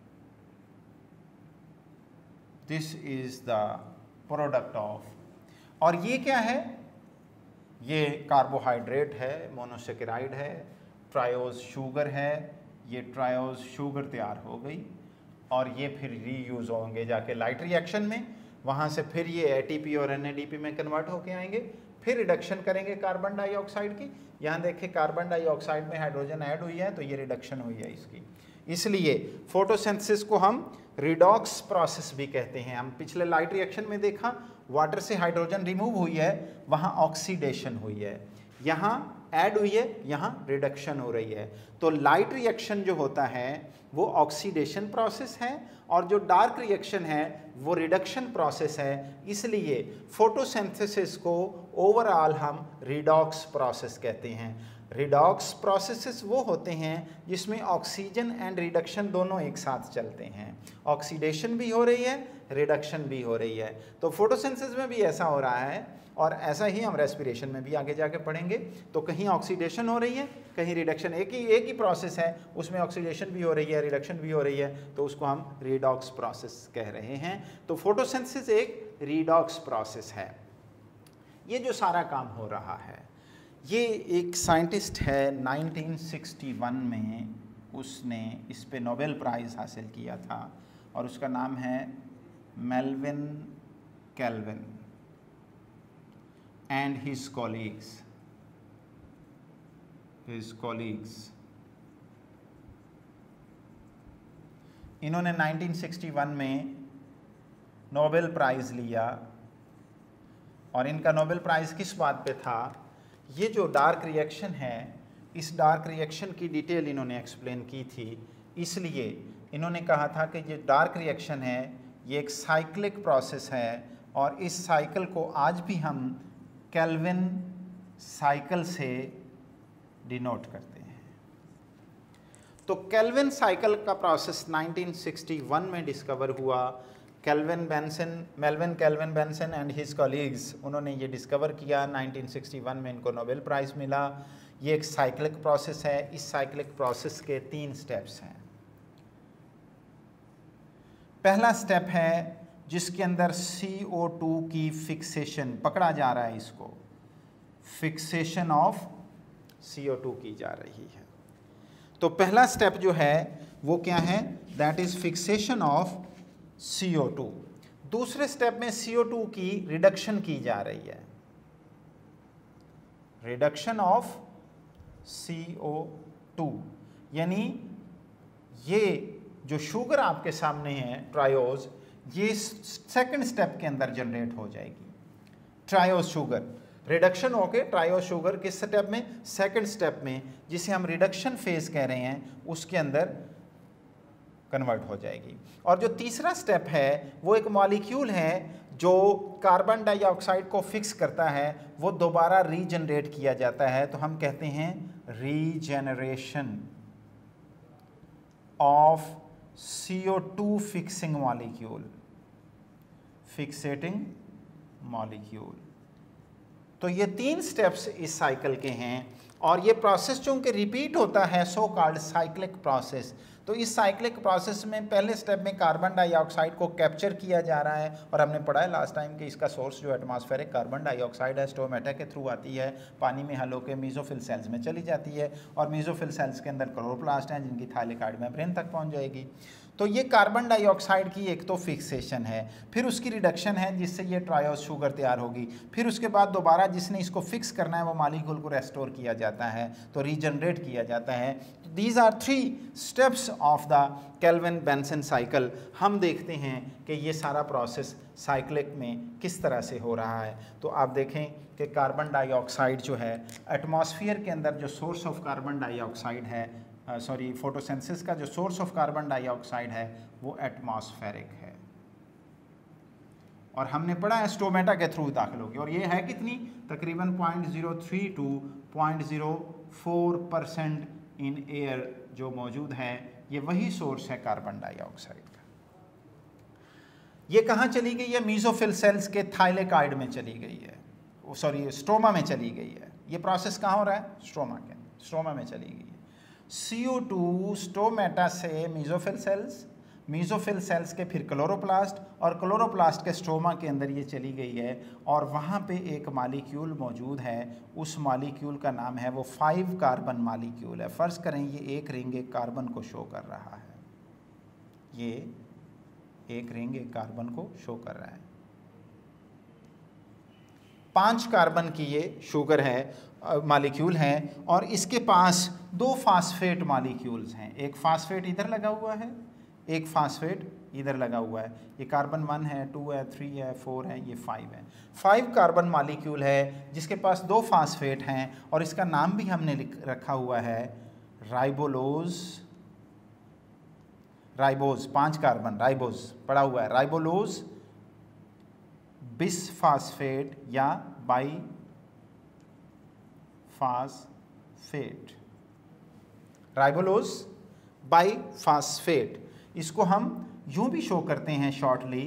This is the product of, और ये क्या है, ये कार्बोहाइड्रेट है, मोनोसेकेराइड है, ट्रायोज शुगर है, ये ट्रायोज शुगर तैयार हो गई और ये फिर रीयूज होंगे जाके लाइट रिएक्शन में, वहाँ से फिर ये ATP और NADP में कन्वर्ट होके आएंगे, फिर रिडक्शन करेंगे कार्बन डाइऑक्साइड की। यहाँ देखिए कार्बन डाइऑक्साइड में हाइड्रोजन ऐड हुई है तो ये रिडक्शन हुई है इसकी, इसलिए फोटोसिंथेसिस को हम रिडॉक्स प्रोसेस भी कहते हैं। हम पिछले लाइट रिएक्शन में देखा वाटर से हाइड्रोजन रिमूव हुई है, वहाँ ऑक्सीडेशन हुई है, यहाँ ऐड हुई है, यहाँ रिडक्शन हो रही है। तो लाइट रिएक्शन जो होता है वो ऑक्सीडेशन प्रोसेस है और जो डार्क रिएक्शन है वो रिडक्शन प्रोसेस है, इसलिए फोटोसिंथेसिस को ओवरऑल हम रिडॉक्स प्रोसेस कहते हैं। रिडॉक्स प्रोसेसेस वो होते हैं जिसमें ऑक्सीजन एंड रिडक्शन दोनों एक साथ चलते हैं, ऑक्सीडेशन भी हो रही है, रिडक्शन भी हो रही है। तो फोटोसिंथेसिस में भी ऐसा हो रहा है और ऐसा ही हम रेस्पिरेशन में भी आगे जाके पढ़ेंगे। तो कहीं ऑक्सीडेशन हो रही है, कहीं रिडक्शन, एक ही प्रोसेस है, उसमें ऑक्सीडेशन भी हो रही है, रिडक्शन भी हो रही है, तो उसको हम रिडॉक्स प्रोसेस कह रहे हैं। तो फोटोसिंथेसिस एक रिडॉक्स प्रोसेस है। ये जो सारा काम हो रहा है, ये एक साइंटिस्ट है 1961 में, उसने इस पे नोबेल प्राइज़ हासिल किया था और उसका नाम है Melvin Calvin and his colleagues. इन्होंने 1961 में नोबेल प्राइज़ लिया और इनका नोबेल प्राइज़ किस बात पे था, ये जो डार्क रिएक्शन है, इस डार्क रिएक्शन की डिटेल इन्होंने एक्सप्लेन की थी, इसलिए इन्होंने कहा था कि ये डार्क रिएक्शन है, ये एक साइक्लिक प्रोसेस है और इस साइकिल को आज भी हम केल्विन साइकिल से डिनोट करते हैं। तो केल्विन साइकिल का प्रोसेस 1961 में डिस्कवर हुआ। Melvin Calvin Benson and his colleagues, उन्होंने ये डिस्कवर किया 1961 में, इनको नोबेल प्राइज़ मिला। ये एक साइक्लिक प्रोसेस है। इस साइक्लिक प्रोसेस के 3 स्टेप्स हैं। पहला स्टेप है जिसके अंदर CO2 की फिक्सेशन, पकड़ा जा रहा है, इसको फिक्सेशन ऑफ CO2 की जा रही है। तो पहला स्टेप जो है वो क्या है, that is fixation of CO2। दूसरे स्टेप में CO2 की रिडक्शन की जा रही है, रिडक्शन ऑफ CO2, यानी ये जो शुगर आपके सामने है ट्रायोज, ये सेकंड स्टेप के अंदर जनरेट हो जाएगी। ट्रायोज शुगर रिडक्शन होके ट्रायोज शुगर किस स्टेप में, सेकंड स्टेप में, जिसे हम रिडक्शन फेज कह रहे हैं, उसके अंदर कन्वर्ट हो जाएगी। और जो तीसरा स्टेप है वो एक मॉलिक्यूल है जो कार्बन डाइऑक्साइड को फिक्स करता है, वो दोबारा रीजनरेट किया जाता है। तो हम कहते हैं regeneration of CO2 fixing molecule, fixating molecule. तो ये 3 स्टेप्स इस साइकिल के हैं और ये प्रोसेस चूंकि रिपीट होता है, सो कॉल्ड साइक्लिक प्रोसेस, तो इस साइक्लिक प्रोसेस में पहले स्टेप में कार्बन डाइऑक्साइड को कैप्चर किया जा रहा है, और हमने पढ़ा है लास्ट टाइम कि इसका सोर्स जो एटमॉस्फेरिक कार्बन डाइऑक्साइड है स्टोमेटा के थ्रू आती है, पानी में हल होकर मेसोफिल सेल्स में चली जाती है, और मेसोफिल सेल्स के अंदर क्लोरोप्लास्ट हैं जिनकी थाइलेकॉइड मेम्ब्रेन तक पहुंच जाएगी। तो ये कार्बन डाइऑक्साइड की एक तो फिक्सेशन है, फिर उसकी रिडक्शन है जिससे ये ट्रायोस शुगर तैयार होगी, फिर उसके बाद दोबारा जिसने इसको फिक्स करना है वो मॉलिक्यूल को रेस्टोर किया जाता है, तो रीजनरेट किया जाता है। तो these are 3 steps of the Calvin Benson cycle. हम देखते हैं कि ये सारा प्रोसेस साइक्लिक में किस तरह से हो रहा है। तो आप देखें कि कार्बन डाइऑक्साइड जो है एटमॉस्फेयर के अंदर जो सोर्स ऑफ कार्बन डाइऑक्साइड है, फोटोसिंथेसिस का जो सोर्स ऑफ कार्बन डाइऑक्साइड है वो एटमॉस्फेरिक है, और हमने पढ़ा है स्टोमेटा के थ्रू दाखिल होगी, और ये है कितनी, तकरीबन 0.03 to 0.04% इन एयर जो मौजूद है, ये वही सोर्स है कार्बन डाइऑक्साइड का। ये कहाँ चली गई है, मेसोफिल सेल्स के थाइलेकॉइड में चली गई है, स्ट्रोमा में चली गई है। ये प्रोसेस कहाँ हो रहा है, स्ट्रोमा में चली गई है। CO2 स्टोमेटा से मेसोफिल सेल्स के फिर क्लोरोप्लास्ट, और क्लोरोप्लास्ट के स्ट्रोमा के अंदर ये चली गई है, और वहाँ पे एक मॉलिक्यूल मौजूद है, उस मॉलिक्यूल का नाम है वो 5 कार्बन मॉलिक्यूल है। फ़र्ज़ करें ये एक रिंग एक कार्बन को शो कर रहा है, ये एक रिंग एक कार्बन को शो कर रहा है। 5 कार्बन की ये शुगर है, मॉलिक्यूल हैं, और इसके पास 2 फास्फेट मॉलिक्यूल्स हैं। एक फास्फेट इधर लगा हुआ है, एक फास्फेट इधर लगा हुआ है। ये कार्बन 1 है, 2 है, 3 है, 4 है, ये 5 है। 5 कार्बन मॉलिक्यूल है जिसके पास 2 फास्फेट हैं, और इसका नाम भी हमने रखा हुआ है राइबोलोज। 5 कार्बन राइबोज पड़ा हुआ है, राइबोलोज बिसफास्फेट या बाईफास्फेट, राइबोलोज बाईफास्फेट। इसको हम यूं भी शो करते हैं शॉर्टली,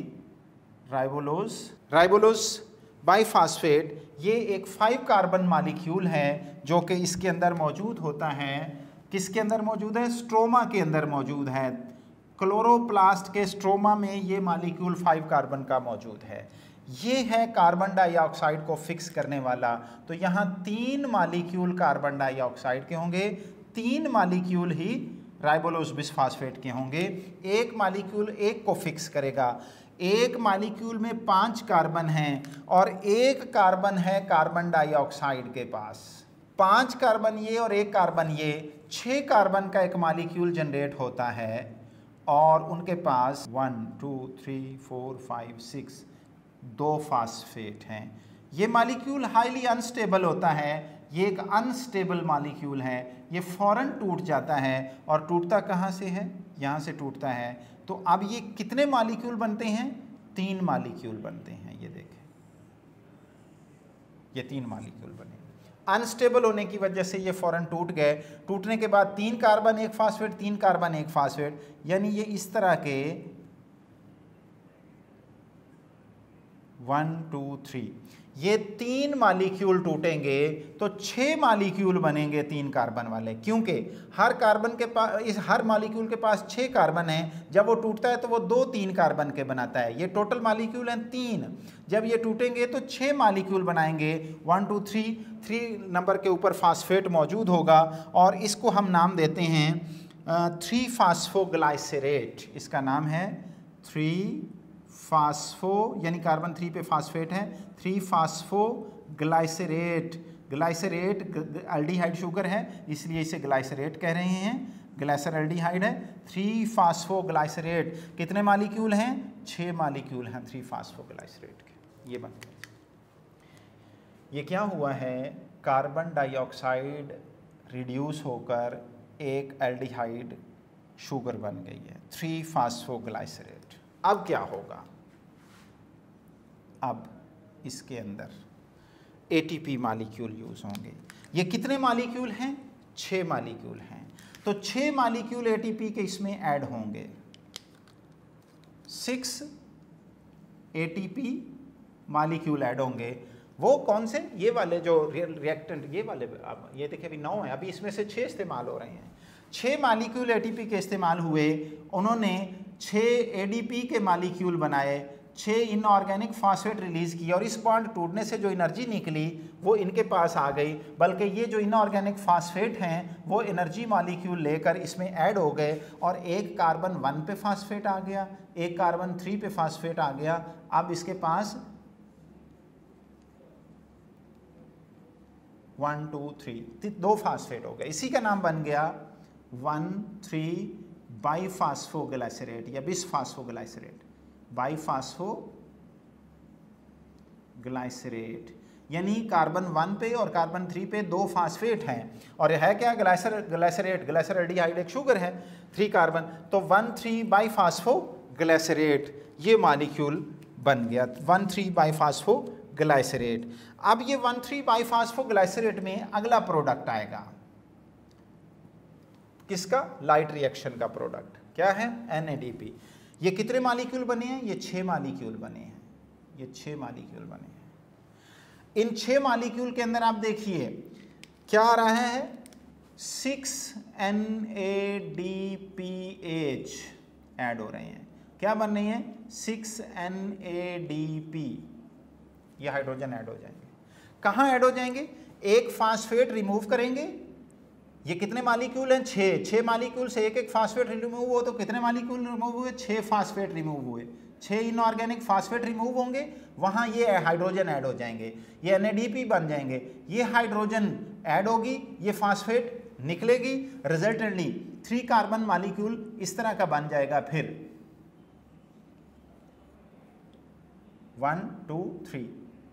राइबोलोज बाईफास्फेट। ये एक 5 कार्बन मॉलिक्यूल है जो कि इसके अंदर मौजूद होता है। किसके अंदर मौजूद है, स्ट्रोमा के अंदर मौजूद है। क्लोरोप्लास्ट के स्ट्रोमा में ये मॉलिक्यूल 5 कार्बन का मौजूद है। ये है कार्बन डाइऑक्साइड को फिक्स करने वाला। तो यहाँ 3 मॉलिक्यूल कार्बन डाइऑक्साइड के होंगे, 3 मॉलिक्यूल ही राइबोलोज बिसफास्फेट के होंगे। एक मॉलिक्यूल एक को फिक्स करेगा। एक मॉलिक्यूल में 5 कार्बन हैं और एक कार्बन है कार्बन डाइऑक्साइड के पास। 5 कार्बन ये और एक कार्बन ये, 6 कार्बन का एक मॉलिक्यूल जनरेट होता है, और उनके पास 1 2 3 4 5 6 2 फास्फेट हैं। ये मॉलिक्यूल हाईली अनस्टेबल होता है, ये एक अनस्टेबल मॉलिक्यूल है, ये फ़ौरन टूट जाता है। और टूटता कहाँ से है, यहाँ से टूटता है। तो अब ये कितने मॉलिक्यूल बनते हैं, 3 मॉलिक्यूल बनते हैं। ये देखें, ये 3 मॉलिक्यूल बने। अनस्टेबल होने की वजह से ये फ़ौरन टूट गए। टूटने के बाद 3 कार्बन एक फास्फेट, 3 कार्बन एक फास्फेट, यानी ये इस तरह के 1 2 3 ये 3 मॉलिक्यूल टूटेंगे तो 6 मॉलिक्यूल बनेंगे 3 कार्बन वाले, क्योंकि हर कार्बन के पास, हर मॉलिक्यूल के पास 6 कार्बन हैं। जब वो टूटता है तो वो 2-3 कार्बन के बनाता है। ये टोटल मॉलिक्यूल हैं 3। जब ये टूटेंगे तो 6 मॉलिक्यूल बनाएंगे। 1 2 3 नंबर के ऊपर फास्फेट मौजूद होगा, और इसको हम नाम देते हैं 3 फास्फोग्लाइसरेट। इसका नाम है 3 फास्फो, यानी कार्बन 3 पे फास्फेट है, 3 फास्फोग्लाइसरेट। ग्लाइसरेट एल्डिहाइड शुगर है, इसलिए इसे ग्लाइसरेट कह रहे हैं। ग्लाइसर एल्डिहाइड है। 3 फास्फोग्लाइसरेट। कितने मॉलिक्यूल हैं, 6 मॉलिक्यूल हैं 3 फास्फोग्लाइसरेट के। ये बन गए। ये क्या हुआ है, कार्बन डाइऑक्साइड रिड्यूस होकर एक एल्डिहाइड शुगर बन गई है, 3 फास्फोग्लाइसरेट। अब क्या होगा, अब इसके अंदर ATP मॉलिक्यूल यूज़ होंगे। ये कितने मॉलिक्यूल हैं, 6 मॉलिक्यूल हैं। तो 6 मॉलिक्यूल ATP के इसमें ऐड होंगे। 6 ATP मॉलिक्यूल ऐड होंगे। वो कौन से, ये वाले जो रिएक्टेंट, ये वाले। अब ये देखिए अभी 9 है, अभी इसमें से 6 इस्तेमाल हो रहे हैं। 6 मालिक्यूल एटीपी के इस्तेमाल हुए, उन्होंने 6 एडीपी के मालिक्यूल बनाए, 6 इनऑर्गेनिक फास्फेट रिलीज किया और इस बॉन्ड टूटने से जो एनर्जी निकली वो इनके पास आ गई। बल्कि ये जो इनऑर्गेनिक फास्फेट हैं वो एनर्जी मॉलिक्यूल लेकर इसमें ऐड हो गए और एक कार्बन 1 पे फास्फेट आ गया, एक कार्बन 3 पे फास्फेट आ गया। अब इसके पास 1 2 3 2 फास्फेट हो गए। इसी का नाम बन गया 1,3 बाईफास्फोग्लाइसरेट या बिसफास्फोग्लाइसरेट, बाईफास्फोग्लाइसरेट। यानी कार्बन 1 पे और कार्बन 3 पे 2 फास्फेट हैं और यह है क्या, ग्लाइसरेट। ग्लाइसरल्डिहाइड एक शुगर है, 3 कार्बन, तो 1,3 बाईफास्फोग्लाइसरेट ये मॉलिक्यूल बन गया, 1,3 बाईफास्फोग्लाइसरेट। अब ये 1,3 बाईफास्फोग्लाइसरेट में अगला प्रोडक्ट आएगा, किसका, लाइट रिएक्शन का प्रोडक्ट, क्या है, NADP। ये कितने मॉलिक्यूल बने हैं, ये 6 मॉलिक्यूल बने हैं, ये 6 मॉलिक्यूल बने हैं। इन 6 मॉलिक्यूल के अंदर आप देखिए क्या आ रहा है, 6NADPH ऐड हो रहे हैं। क्या बन रही है, 6NADP, ये हाइड्रोजन ऐड हो जाएंगे। कहाँ ऐड हो जाएंगे, एक फास्फेट रिमूव करेंगे। ये कितने मॉलिक्यूल हैं, 6 मॉलिक्यूल से एक फास्फेट रिमूव हो तो कितने मॉलिक्यूल रिमूव हुए, 6 फास्फेट रिमूव हुए, 6 इनऑर्गेनिक फास्फेट रिमूव होंगे, वहाँ ये हाइड्रोजन ऐड हो जाएंगे, ये NADP बन जाएंगे, ये हाइड्रोजन ऐड होगी, ये फास्फेट निकलेगी, रिजल्टेंटली 3 कार्बन मॉलिक्यूल इस तरह का बन जाएगा। फिर 1 2 3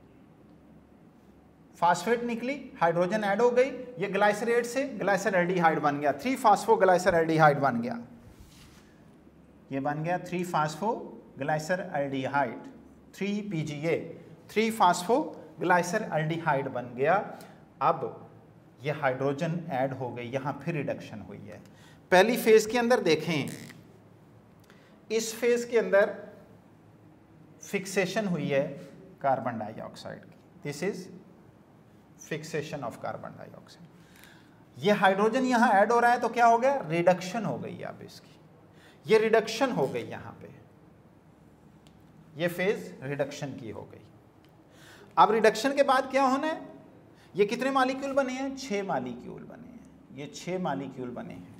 फास्फेट निकली, हाइड्रोजन ऐड हो गई, ये ग्लाइसरेट से ग्लाइसरल्डिहाइड बन गया, 3 फास्फोग्लाइसरल्डिहाइड बन गया, ये बन गया 3 फास्फोग्लाइसरल्डिहाइड, 3 PGA, 3 फास्फोग्लाइसरल्डिहाइड बन गया। अब ये हाइड्रोजन ऐड हो गई, यहाँ फिर रिडक्शन हुई है। पहली फेज के अंदर देखें, इस फेज के अंदर फिक्सेशन हुई है कार्बन डाइऑक्साइड की, this is fixation of carbon dioxide. ये हाइड्रोजन यहाँ ऐड हो रहा है तो क्या हो गया, रिडक्शन हो गई। अब इसकी ये रिडक्शन हो गई, यहाँ पे ये फेज रिडक्शन की हो गई। अब रिडक्शन के बाद क्या होना है, ये कितने मॉलिक्यूल बने हैं, 6 मॉलिक्यूल बने हैं, ये 6 मॉलिक्यूल बने हैं।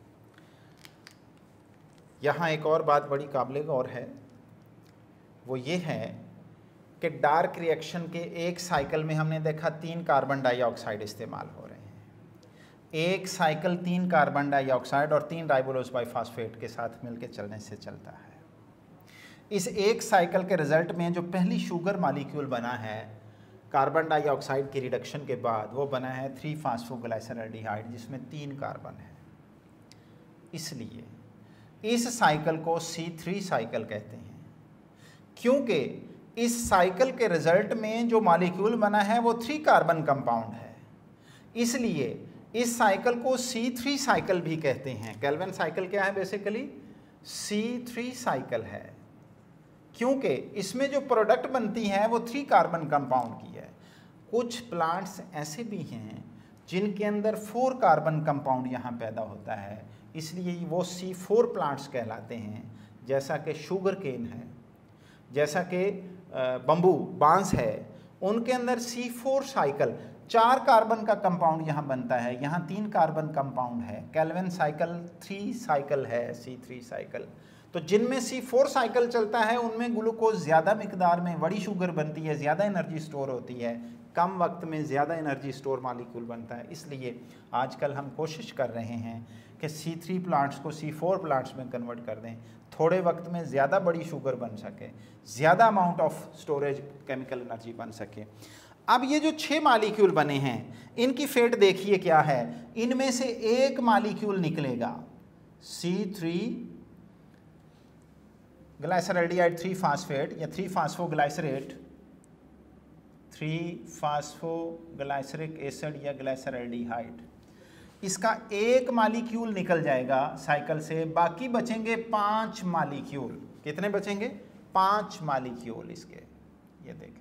यहाँ एक और बात बड़ी काबिल गौर है, वो ये है कि डार्क रिएक्शन के एक साइकिल में हमने देखा 3 कार्बन डाइऑक्साइड इस्तेमाल हो रहे हैं। एक साइकिल 3 कार्बन डाइऑक्साइड और 3 राइबोलोज बाइफॉस्फेट के साथ मिलकर चलने से चलता है। इस एक साइकिल के रिजल्ट में जो पहली शुगर मॉलिक्यूल बना है कार्बन डाइऑक्साइड की रिडक्शन के बाद, वो बना है 3 फास्फोग्लाइसरल्डिहाइड जिसमें 3 कार्बन है। इसलिए इस साइकिल को C3 साइकिल कहते हैं, क्योंकि इस साइकिल के रिजल्ट में जो मॉलिक्यूल बना है वो 3 कार्बन कंपाउंड है। इसलिए इस साइकिल को C3 साइकिल भी कहते हैं। केल्विन साइकिल क्या है, बेसिकली C3 साइकिल है, क्योंकि इसमें जो प्रोडक्ट बनती है वो 3 कार्बन कंपाउंड की है। कुछ प्लांट्स ऐसे भी हैं जिनके अंदर 4 कार्बन कंपाउंड यहाँ पैदा होता है, इसलिए वो C4 प्लांट्स कहलाते हैं। जैसा कि शुगर केन है, जैसा कि बम्बू बांस है, उनके अंदर C4 साइकिल 4 कार्बन का कंपाउंड यहाँ बनता है, यहाँ 3 कार्बन कंपाउंड है। केल्विन साइकिल 3 साइकिल है, C3 साइकिल। तो जिनमें C4 साइकिल चलता है उनमें ग्लूकोज ज़्यादा मिकदार में बड़ी शुगर बनती है, ज़्यादा एनर्जी स्टोर होती है, कम वक्त में ज़्यादा एनर्जी स्टोर मॉलिक्यूल बनता है। इसलिए आजकल हम कोशिश कर रहे हैं कि C3 प्लांट्स को C4 प्लांट्स में कन्वर्ट कर दें, थोड़े वक्त में ज़्यादा बड़ी शुगर बन सके, ज़्यादा amount of storage chemical energy बन सके। अब ये जो 6 मॉलिक्यूल बने हैं, इनकी फेट देखिए क्या है। इनमें से एक मॉलिक्यूल निकलेगा C3 ग्लाइसरल्डिहाइड 3 फास्फेट या 3 फास्फोग्लाइसरेट, 3 फास्फोग्लाइसरिक एसिड या ग्लाइसरल्डिहाइड। इसका एक मॉलिक्यूल निकल जाएगा साइकिल से, बाकी बचेंगे 5 मॉलिक्यूल। कितने बचेंगे, 5 मॉलिक्यूल इसके, ये देखें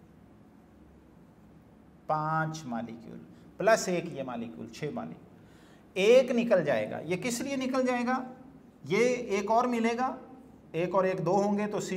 5 मॉलिक्यूल प्लस एक ये मॉलिक्यूल, 6 मॉलिक्यूल। एक निकल जाएगा। ये किस लिए निकल जाएगा? ये एक और मिलेगा, एक और एक 2 होंगे तो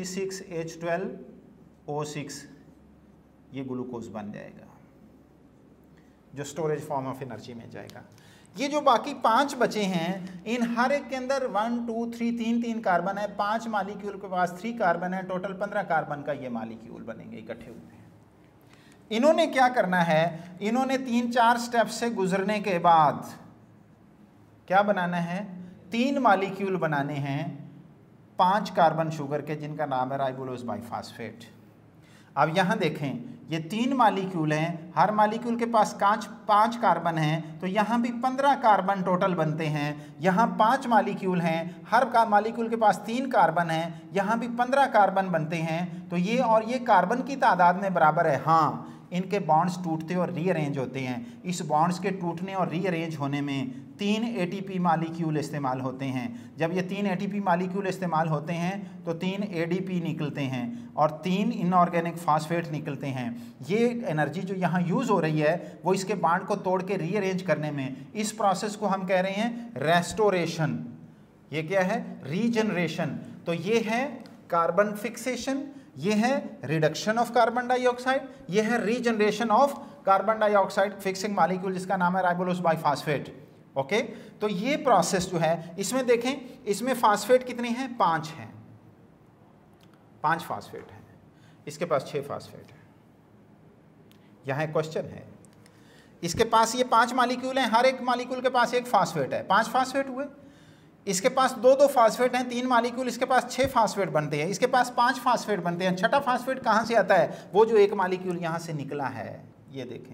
C6H12O6 ये ग्लूकोज बन जाएगा जो स्टोरेज फॉर्म ऑफ एनर्जी में जाएगा। ये जो बाकी 5 बचे हैं, इन हर एक के अंदर 1 2 3 3 कार्बन है, 5 मॉलिक्यूल के पास 3 कार्बन है, टोटल 15 कार्बन का ये मॉलिक्यूल बनेंगे इकट्ठे हुए हैं। इन्होंने क्या करना है, इन्होंने 3-4 स्टेप से गुजरने के बाद क्या बनाना है, 3 मॉलिक्यूल बनाने हैं 5 कार्बन शुगर के, जिनका नाम है राइबोलोज बाइफॉस्फेट। अब यहाँ देखें, ये 3 मॉलिक्यूल हैं, हर मॉलिक्यूल के पास 5 कार्बन हैं, तो यहाँ भी 15 कार्बन टोटल बनते हैं। यहाँ 5 मॉलिक्यूल हैं, हर मॉलिक्यूल के पास 3 कार्बन हैं, यहाँ भी 15 कार्बन बनते हैं। तो ये और ये कार्बन की तादाद में बराबर है। हाँ, इनके बॉन्ड्स टूटते और रीअरेंज होते हैं। इस बॉन्ड्स के टूटने और रीअरेंज होने में 3 ATP मॉलिक्यूल इस्तेमाल होते हैं। जब ये 3 ATP मॉलिक्यूल इस्तेमाल होते हैं तो 3 ADP निकलते हैं और 3 इनऑर्गेनिक फॉस्फेट निकलते हैं। ये एनर्जी जो यहाँ यूज़ हो रही है वो इसके बॉन्ड को तोड़ के रीअरेंज करने में, इस प्रोसेस को हम कह रहे हैं रेस्टोरेशन। ये क्या है? रीजनरेशन। तो ये है कार्बन फिक्सेशन, ये है रिडक्शन ऑफ कार्बन डाइऑक्साइड, ये है regeneration of carbon dioxide fixing molecule जिसका नाम है राइबोलोज बाइफॉस्फेट। ओके, तो ये प्रोसेस जो है, इसमें देखें, इसमें फास्फेट कितने हैं? 5 हैं, 5 फास्फेट हैं, इसके पास 6 फास्फेट हैं। यहाँ एक क्वेश्चन है, इसके पास ये 5 मॉलिक्यूल हैं, हर एक मॉलिक्यूल के पास एक फास्फेट है, 5 फास्फेट हुए। इसके पास 2 फास्फेट हैं, 3 मॉलिक्यूल, इसके पास 6 फास्फेट बनते हैं, इसके पास 5 फास्फेट बनते हैं। छठा फास्फेट कहाँ से आता है? वो जो एक मॉलिक्यूल यहाँ से निकला है, ये देखें,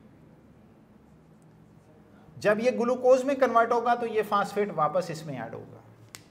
जब ये ग्लूकोज में कन्वर्ट होगा तो ये फास्फेट वापस इसमें ऐड होगा,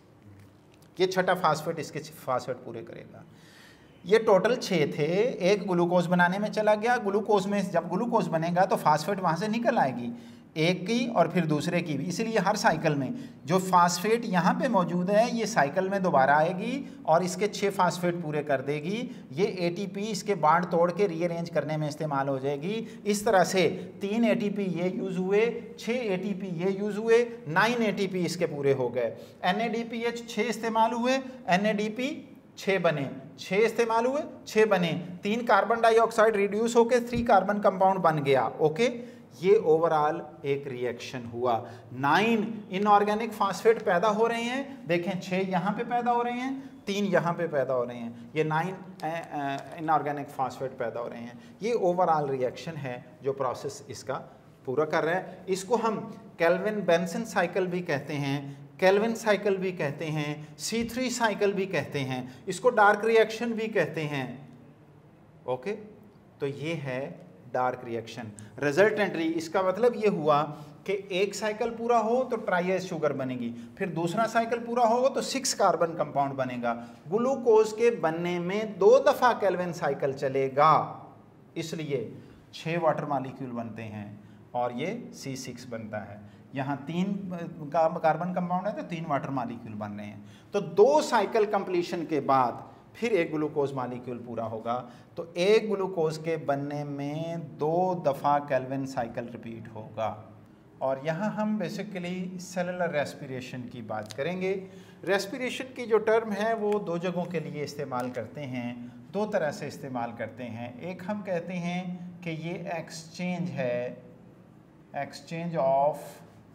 ये छठा फास्फेट इसके फास्फेट पूरे करेगा। ये टोटल 6 थे, एक ग्लूकोज बनाने में चला गया। ग्लूकोज में जब ग्लूकोज बनेगा तो फास्फेट वहाँ से निकल आएगी, एक की और फिर दूसरे की भी। इसलिए हर साइकिल में जो फास्फेट यहाँ पे मौजूद है ये साइकिल में दोबारा आएगी और इसके 6 फास्फेट पूरे कर देगी। ये ATP इसके बॉन्ड तोड़ के रीअरेंज करने में इस्तेमाल हो जाएगी। इस तरह से 3 ATP ये यूज़ हुए, 6 ATP ये यूज़ हुए, 9 ATP इसके पूरे हो गए। NADPH 6 इस्तेमाल हुए, NADP 6 बने, 6 इस्तेमाल हुए, 6 बने, 3 कार्बन डाइऑक्साइड रिड्यूस होकर 3 कार्बन कंपाउंड बन गया। ओके, ये ओवरऑल एक रिएक्शन हुआ। 9 इनऑर्गेनिक फास्फेट पैदा हो रहे हैं, देखें 6 यहाँ पे पैदा हो रहे हैं, 3 यहाँ पे पैदा हो रहे हैं, ये 9 इनऑर्गेनिक फास्फेट पैदा हो रहे हैं। ये ओवरऑल रिएक्शन है जो प्रोसेस इसका पूरा कर रहा है। इसको हम केल्विन बेंसन साइकिल भी कहते हैं, केल्विन साइकिल भी कहते हैं, C3 साइकिल भी कहते हैं, इसको डार्क रिएक्शन भी कहते हैं। ओके, तो ये है डार्क रिएक्शन। रिजल्टेंटली इसका मतलब ये हुआ कि एक साइकिल पूरा हो तो ट्राइएज शुगर बनेगी, फिर दूसरा साइकिल पूरा होगा तो 6 कार्बन कंपाउंड बनेगा। ग्लूकोज के बनने में 2 दफ़ा केल्विन साइकिल चलेगा, इसलिए 6 वाटर मॉलिक्यूल बनते हैं और ये C6 बनता है। यहाँ 3 कार्बन कंपाउंड है तो 3 वाटर मॉलिक्यूल बन रहे हैं। तो 2 साइकिल कंप्लीशन के बाद फिर एक ग्लूकोज मॉलिक्यूल पूरा होगा। तो एक ग्लूकोज के बनने में 2 दफ़ा केल्विन साइकिल रिपीट होगा। और यहाँ हम बेसिकली सेलुलर रेस्पिरेशन की बात करेंगे। रेस्पिरेशन की जो टर्म है वो 2 जगहों के लिए इस्तेमाल करते हैं, 2 तरह से इस्तेमाल करते हैं। एक हम कहते हैं कि ये एक्सचेंज है, exchange of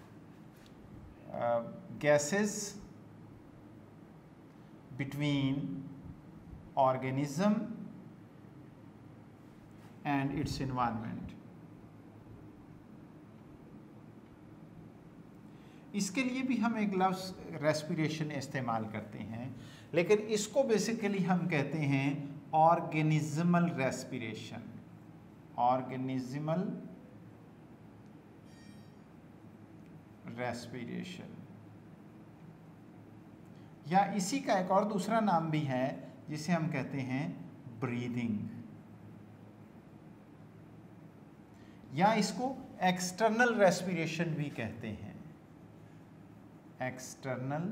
gases between organism and its environment। इसके लिए भी हम एक लफ्ज़ रेस्पिरेशन इस्तेमाल करते हैं, लेकिन इसको बेसिकली हम कहते हैं ऑर्गेनिज्मल रेस्पिरेशन। ऑर्गेनिज्मल रेस्पिरेशन, या इसी का एक और दूसरा नाम भी है जिसे हम कहते हैं ब्रीदिंग, या इसको एक्सटर्नल रेस्पिरेशन भी कहते हैं। एक्सटर्नल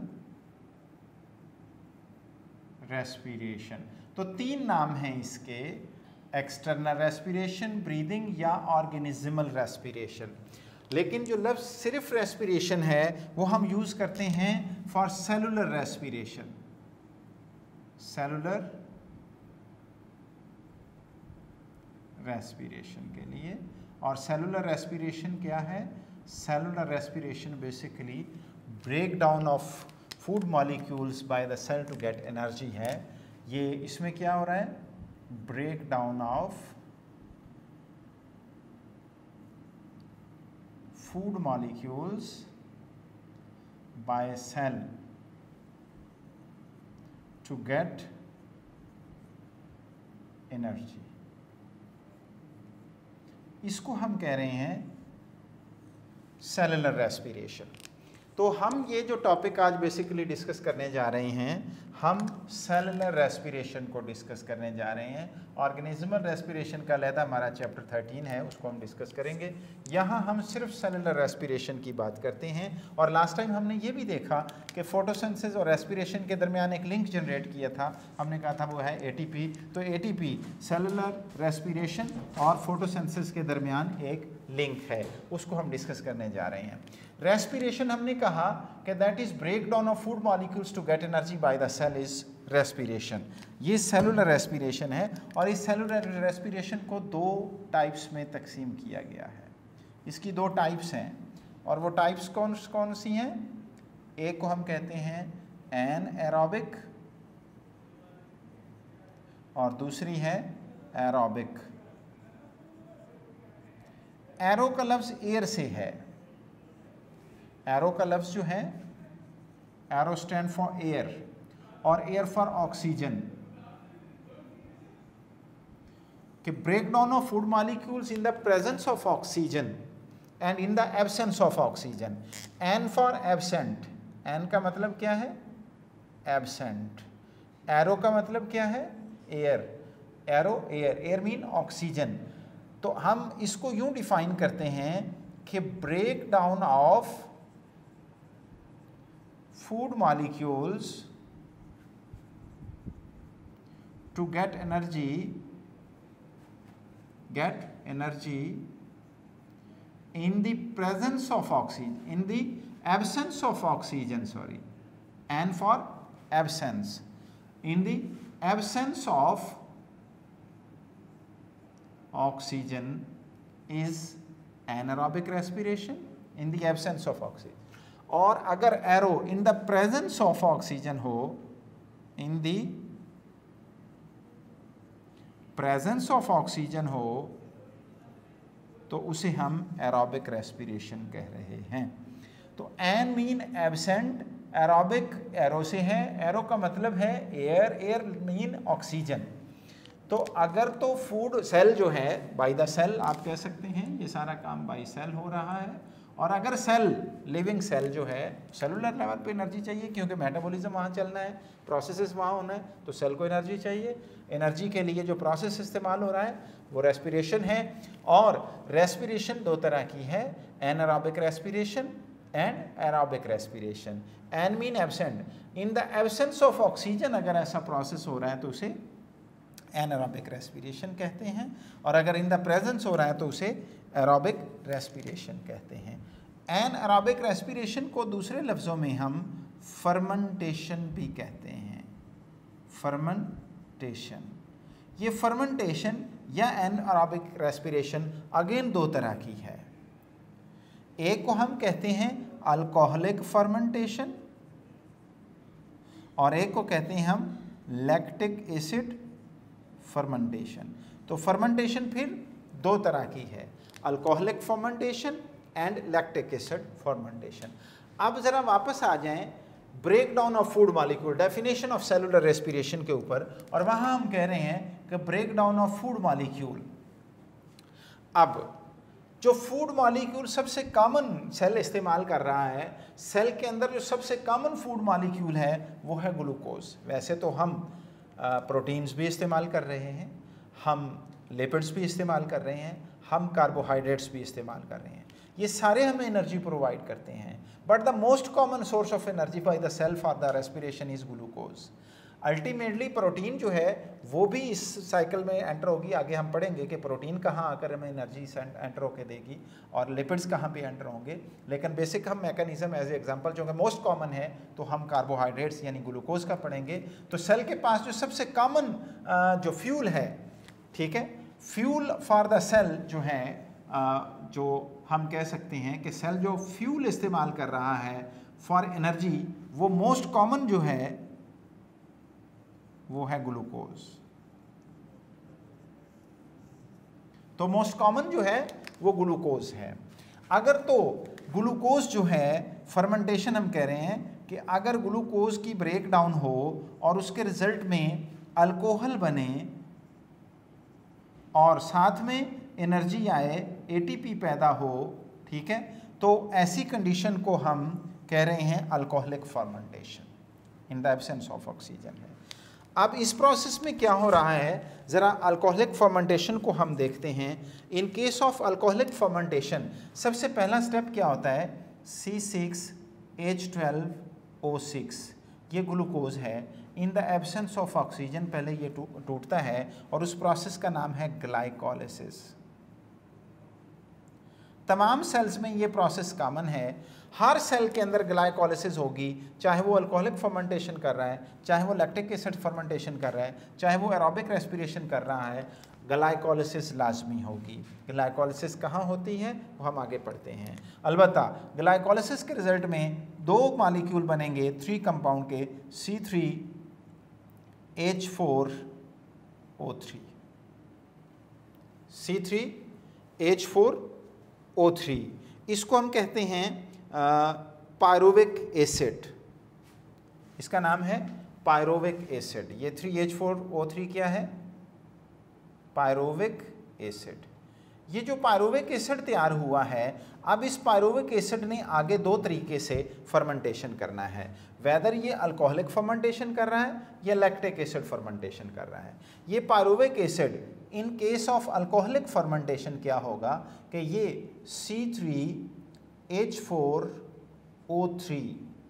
रेस्पिरेशन, तो 3 नाम हैं इसके, एक्सटर्नल रेस्पिरेशन, ब्रीदिंग या ऑर्गेनिज्मल रेस्पिरेशन। लेकिन जो लफ्ज़ सिर्फ रेस्पिरेशन है वो हम यूज़ करते हैं for cellular respiration, cellular respiration के लिए। और सेलुलर रेस्पिरेशन क्या है? Cellular respiration basically break down of food molecules by the cell to get energy है। ये इसमें क्या हो रहा है? Break down of food molecules by a cell to get energy। इसको हम कह रहे हैं सेलुलर रेस्पिरेशन। तो हम ये जो टॉपिक आज बेसिकली डिस्कस करने जा रहे हैं, हम सेलुलर रेस्पिरेशन को डिस्कस करने जा रहे हैं। ऑर्गेनिज्मल रेस्पिरेशन का अलहदा हमारा चैप्टर 13 है, उसको हम डिस्कस करेंगे। यहाँ हम सिर्फ सेलुलर रेस्पिरेशन की बात करते हैं। और लास्ट टाइम हमने ये भी देखा कि फोटोसिंथेसिस और रेस्पिरेशन के दरमियान एक लिंक जनरेट किया था, हमने कहा था वो है एटीपी। तो एटीपी सेलुलर रेस्पिरेशन और फोटोसिंथेसिस के दरमियान एक लिंक है, उसको हम डिस्कस करने जा रहे हैं। रेस्पिरेशन हमने कहा कि that is break down of food molecules to get energy by the cell is respiration. ये सेलुलर रेस्पिरेशन है। और इस सेलुलर रेस्पिरेशन को दो टाइप्स में तकसीम किया गया है। इसकी दो टाइप्स हैं और वो टाइप्स कौन कौन सी हैं? एक को हम कहते हैं एनएरोबिक और दूसरी है एरोबिक। एरो का लफ्ज़ एयर से है। एरो का लफ्ज़ जो है, एरो स्टैंड फॉर एयर और एयर फॉर ऑक्सीजन। कि break down of food molecules in the presence of oxygen and in the absence of oxygen. An for absent. An का मतलब क्या है? एब्सेंट। एरो का मतलब क्या है? Air. Aero air, air mean oxygen. तो हम इसको यूं डिफाइन करते हैं कि break down of food molecules to get energy in the presence of oxygen, in the absence of oxygen, sorry, and for absence, in the absence of oxygen is anaerobic respiration, in the absence of oxygen। और अगर aero in the presence of oxygen हो, in the presence of oxygen हो, तो उसे हम एरोबिक रेस्पिरेशन कह रहे हैं। तो an mean absent, aerobic aero से है, एरो का मतलब है एयर, एयर मीन ऑक्सीजन। तो अगर तो फूड सेल जो है, बाय द सेल आप कह सकते हैं, ये सारा काम बाय सेल हो रहा है। और अगर सेल, लिविंग सेल जो है, सेलुलर लेवल पे एनर्जी चाहिए क्योंकि मेटाबॉलिज्म वहाँ चलना है, प्रोसेसेस वहाँ होना है, तो सेल को एनर्जी चाहिए। एनर्जी के लिए जो प्रोसेस इस्तेमाल हो रहा है वो रेस्पिरेशन है। और रेस्पिरेशन दो तरह की है, anaerobic respiration and aerobic respiration. An mean absent, in the absence of oxygen अगर ऐसा प्रोसेस हो रहा है तो उसे एनारोबिक रेस्पिरेशन कहते हैं। और अगर इन द प्रेजेंस हो रहा है तो उसे एरोबिक रेस्पिरेशन कहते हैं। एनारोबिक रेस्पिरेशन को दूसरे लफ्ज़ों में हम फर्मेंटेशन भी कहते हैं। फर्मेंटेशन, ये फर्मेंटेशन या एनारोबिक रेस्पिरेशन अगेन दो तरह की है। एक को हम कहते हैं अल्कोहलिक फर्मेंटेशन और एक को कहते हैं हम लैक्टिक एसिड फर्मेंटेशन। तो फर्मेंटेशन फिर दो तरह की है, alcoholic fermentation and lactic acid fermentation. अब ज़रा वापस आ जाएं break down of food molecule, definition of cellular respiration के ऊपर। और वहाँ हम कह रहे हैं कि break down of food molecule. अब जो फूड मॉलिक्यूल सबसे कॉमन सेल इस्तेमाल कर रहा है, सेल के अंदर जो सबसे कॉमन फूड मॉलिक्यूल है वो है ग्लूकोज। वैसे तो हम प्रोटीन्स भी इस्तेमाल कर रहे हैं, हम लिपिड्स भी इस्तेमाल कर रहे हैं, हम कार्बोहाइड्रेट्स भी इस्तेमाल कर रहे हैं, ये सारे हमें एनर्जी प्रोवाइड करते हैं। But the most common source of energy by the cell for the respiration is glucose. Ultimately protein जो है वो भी इस साइकिल में एंटर होगी। आगे हम पढ़ेंगे कि प्रोटीन कहाँ आकर हमें एनर्जी एंटर होकर देगी और लिपिड्स कहाँ पे एंटर होंगे, लेकिन बेसिक हम मैकेनिज्म एज ए एग्जांपल जो कि मोस्ट कॉमन है तो हम कार्बोहाइड्रेट्स यानी ग्लूकोज का पढ़ेंगे। तो सेल के पास जो सबसे कॉमन जो फ्यूल है, ठीक है, फ्यूल फॉर द सेल जो है, जो हम कह सकते हैं कि सेल जो फ्यूल इस्तेमाल कर रहा है फॉर एनर्जी, वो मोस्ट कॉमन जो है वो है ग्लूकोज। तो मोस्ट कॉमन जो है वो ग्लूकोज है। अगर तो ग्लूकोज जो है फर्मेंटेशन हम कह रहे हैं कि अगर ग्लूकोज की ब्रेक डाउन हो और उसके रिजल्ट में अल्कोहल बने और साथ में एनर्जी आए, एटीपी पैदा हो, ठीक है, तो ऐसी कंडीशन को हम कह रहे हैं alcoholic fermentation in the absence of oxygen है। अब इस प्रोसेस में क्या हो रहा है, ज़रा अल्कोहलिक फर्मेंटेशन को हम देखते हैं। In case of alcoholic fermentation सबसे पहला स्टेप क्या होता है, C6H12O6, ये ग्लूकोज है। In the absence of oxygen पहले ये टूटता है और उस प्रोसेस का नाम है ग्लाइकोलिसिस। तमाम सेल्स में ये प्रोसेस कॉमन है। हर सेल के अंदर ग्लाइकोलिसिस होगी, चाहे वो अल्कोहलिक फर्मेंटेशन कर रहा है, चाहे वो लैक्टिक एसिड फर्मेंटेशन कर रहा है, चाहे वो एरोबिक रेस्पिरेशन कर रहा है, ग्लाइकोलिसिस लाजमी होगी। ग्लाइकोलिसिस कहाँ होती है वो हम आगे पढ़ते हैं। अलबत्ता ग्लाइकोलिसिस के रिजल्ट में दो मॉलिक्यूल बनेंगे 3 कंपाउंड के, C3H4O3, C3H4O3, इसको हम कहते हैं पायरोविक एसिड। इसका नाम है पायरोविक एसिड। ये 3H4O3 क्या है, पायरोविक एसिड। ये जो पायरोविक एसिड तैयार हुआ है, अब इस पायरोविक एसिड ने आगे दो तरीके से फर्मेंटेशन करना है, वेदर ये अल्कोहलिक फर्मेंटेशन कर रहा है या लैक्टिक एसिड फर्मेंटेशन कर रहा है। ये pyruvic acid in case of alcoholic fermentation क्या होगा कि ये C3H4O3